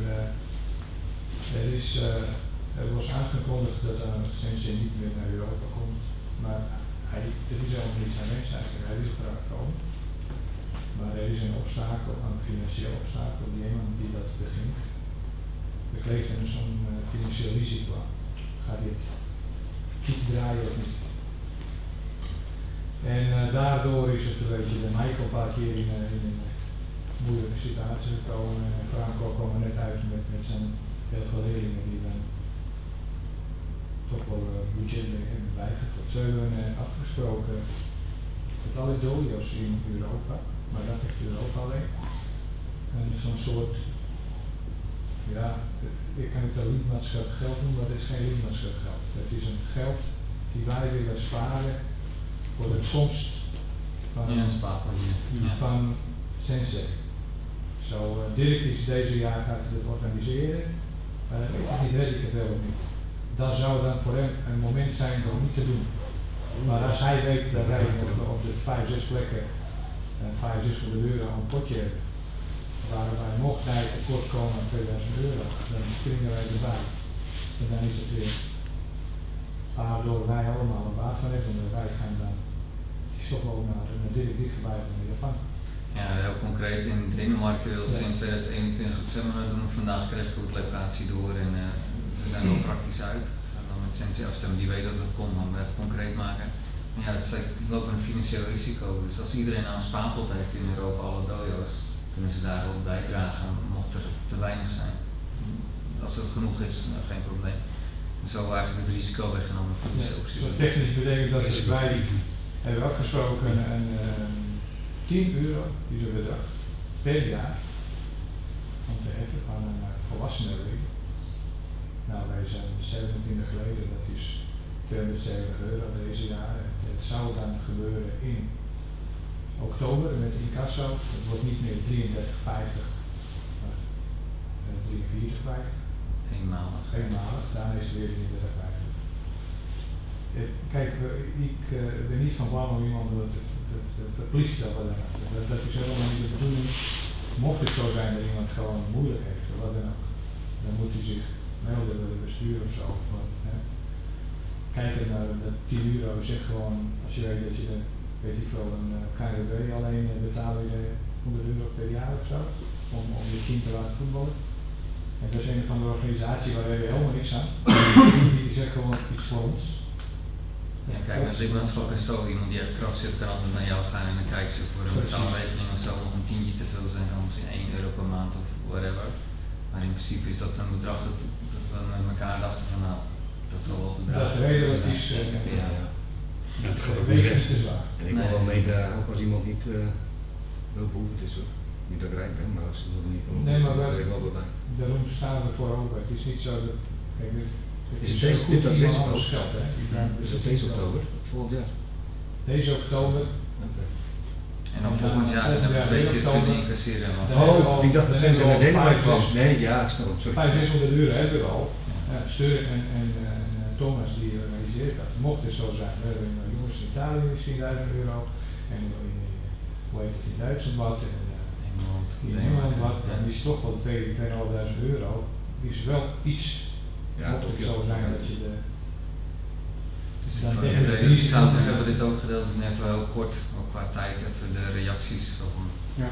Er was aangekondigd dat Sensei niet meer naar Europa komt, maar het is helemaal niet zijn wens eigenlijk, hij wil graag komen. Maar er is een obstakel, een financieel obstakel, die iemand die dat begint, bekleeft er zo'n financieel risico aan. Gaat dit goed draaien of niet? En daardoor is het een beetje de Michael een paar keer in een moeilijke situatie gekomen. En Franco kwam er net uit met zijn heel veel leerlingen die dan toch wel budget hebben bijgetrokken. Ze hebben afgesproken dat alle dojo's in Europa, maar dat is Europa alleen, en zo'n soort, ja, ik kan het wel lidmaatschap geld noemen, maar het is geen lidmaatschap geld. Het is een geld die wij willen sparen voor de komst van Sensei. Zo, Dirk is deze jaar gaat het organiseren, niet red ik het wel of niet. Dan zou dan voor hem een moment zijn om niet te doen. Maar als hij weet dat wij op de 5, 6 plekken 500 euro een potje hebben, waar wij mocht hij tekort komen aan 2000 euro, dan springen wij erbij. En dan is het weer, waardoor wij allemaal een baat van hebben, en wij gaan dan, is toch wel naar Dirk dichterbij van Japan. Ja, heel concreet in Denemarken wil ze in 2021 het seminar doen. Vandaag kreeg ik ook de locatie door en ze zijn wel praktisch uit. Ze gaan dan met Sensei afstemmen, die weet dat het komt, dan even concreet maken. Maar ja, het is ook een financieel risico. Dus als iedereen nou spaarpot heeft in Europa, alle dojo's, kunnen ze daar ook bijdragen, mocht er te weinig zijn. Als het genoeg is, geen probleem. En zo eigenlijk het risico weggenomen voor deze opties. Technisch betekent dat is wij hebben afgesproken een 10 euro, die is een bedrag, per jaar, om te heffen van een volwassenenregeling. Nou, wij zijn 27 geleden, dat is 270 euro deze jaar. Het zou dan gebeuren in oktober met incasso. Het wordt niet meer 33,50, maar 43,50. Eenmalig. Eenmalig, daarna is het weer 33,50. Kijk, ik ben niet van plan om iemand te verplichten of wat dan ook. Dat is helemaal niet de bedoeling. Mocht het zo zijn dat iemand gewoon moeilijk heeft of wat dan ook, dan moet hij zich melden bij het bestuur of zo. Kijken naar de 10 euro, zeg gewoon, als je weet dat je weet ik wel, een KNVB alleen betalen je 100 euro per jaar of zo, om je kind te laten voetballen. En dat is een van de organisaties waar we helemaal niks aan. Die zegt gewoon iets voor ons. Ja, kijk, met lidmaatschap is zo, iemand die echt krap zit kan altijd naar jou gaan en dan kijken ze voor een betaalrekening of zo nog een tientje te veel zijn, kan misschien 1 euro per maand of whatever. Maar in principe is dat een bedrag dat we met elkaar dachten van nou, dat zal wel te dragen. Dat is relatief. Ja. Ja, het gaat ook niet weg. En ik wil wel meedragen, ook als iemand niet hulpbehoevend is hoor. Niet dat ik rijk ben, maar als iemand niet van nee, maar ik wel bij. Daarom staan we voor open. Het is niet zo dat. Kijk, is deze alles geld, hè? Is het deze oktober? Volgend jaar? Deze oktober. Okay. En dan volgend jaar hebben we 2 keer kunnen incasseren. Oh, ik dacht dat Sensei naar Denemarken kwam. Nee, ja, ik snap het. 500 euro hebben we al. Sturk en Thomas die organiseert dat. Mocht het zo zijn, we hebben jongens in Italië misschien 1000 euro. En hoe heet het in Duitsland wat. En in Engeland wat. En die is toch wel 2.500 euro. Die is wel iets. Ja, mocht het zo zijn dat je de. Dus dan hebben we dit ook gedeeld, dus even heel kort, ook qua tijd, even de reacties. Ja,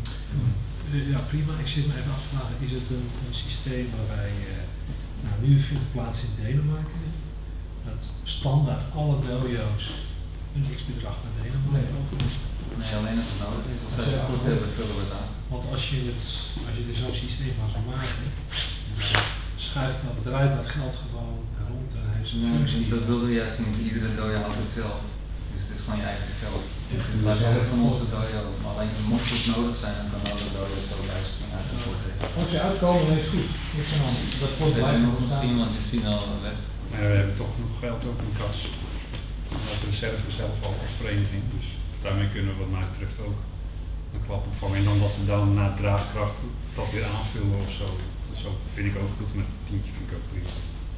ja, prima. Ik zit me even af te vragen, is het een systeem waarbij, nu vindt plaats in Denemarken, dat standaard alle dojo's een x-bedrag naar Denemarken over? Nee, alleen als het nodig is. Als ze het goed hebben, vullen we het aan. Want als je er zo'n systeem van zou maken, dan schuift dat bedrijf dat geld gewoon rond en heeft zijn functie. Dat wilden we juist niet. Iedere dojo houdt het zelf. Dus het is gewoon je eigen geld. Wij zijn van onze dojo, maar alleen mocht het nodig zijn, dan kan alle dojo zo bijspringen uit de voordeel. Als je uitkomen is goed, niks aan de hand. Dat wordt We blijven hebben nog misschien, want je ziet al weg. Maar we hebben toch nog geld ook in kas. Als reserve zelf al als vereniging. Dus daarmee kunnen we wat mij betreft ook een klap opvangen. En dan dat we dan na draagkracht dat weer aanvullen of zo. Dus zo vind ik ook goed. Met een tientje vind ik ook prima.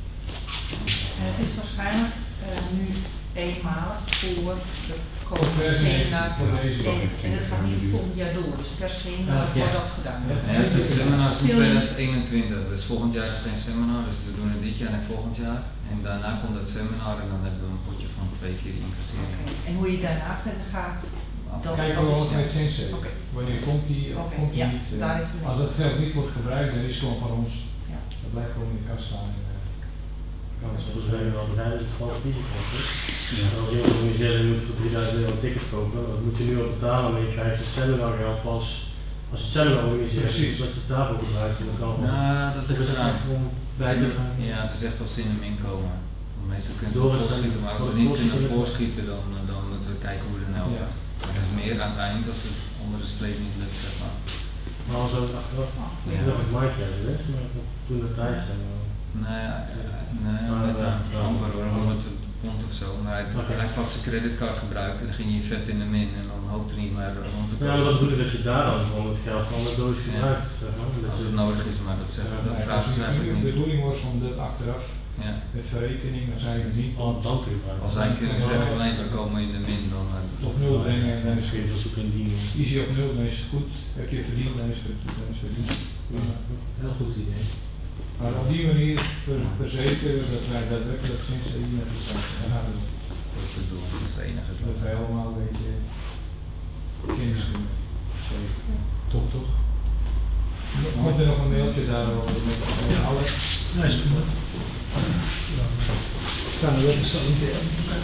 Het is waarschijnlijk nu eenmalig voor de komende seminar. En het gaat niet volgend jaar door. Dus per seminar wordt dat gedaan. Ja, het seminar is in 2021. Dus volgend jaar is het geen seminar. Dus we doen het dit jaar en volgend jaar. En daarna komt het seminar en dan hebben we een potje van 2 keer die incassering. En hoe je daarna verder gaat, kijken we ook met Sensei. Wanneer komt die of komt die niet? Als dat geld niet wordt gebruikt, dan is het gewoon van ons. Dat blijft gewoon in de kast staan. Dat is volgens mij wel bedrijven het grote risico. Als je organiseert en je moet voor 3000 euro een ticket kopen, dat moet je nu al betalen, maar je krijgt het seminar geld pas als het seminar organiseert. Precies. Dat je het daarvoor gebruikt. Nou, dat ligt eraan. Ja, het is echt als ze in hem inkomen. Meestal kunnen ze voorschieten, maar als ze niet kunnen voorschieten, dan moeten we kijken hoe we er helpen. Het is meer aan het eind als het onder de streep niet lukt, zeg maar. Maar als het achteraf, dat ik Mike juist wist, maar toen de tijd zijn. Nee, met amper hoor, 100 pond of zo. Maar hij pakt zijn creditcard gebruikt en dan ging hij vet in de min en dan hoopt er niet meer rond te komen. Ja, maar dat bedoel ik dat je daar dan gewoon het geld van de doos gebruikt. Als het nodig is, maar dat vragen ze eigenlijk niet. De bedoeling was om dat achteraf met verrekening, dan zijn we niet. Als zij kunnen zeggen van nee, we komen in de min, dan op 0 brengen en dan is het verzoek indienen. Easy op 0, dan is het goed. Heb je verdiend, dan is het verdiend. Heel goed idee. Maar op die manier verzekeren dat wij daadwerkelijk sinds de hier gaan. Dat is het doel, dat is het enige. Dat wij allemaal een beetje kennis doen. Toch? Komt er nog een mailtje daarover met alle? Nee, is goed. Staan er wel solidair.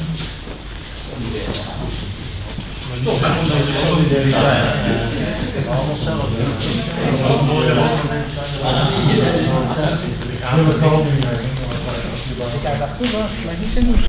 Toch, allemaal zelf. Ik kijk daar goed, maar niet zo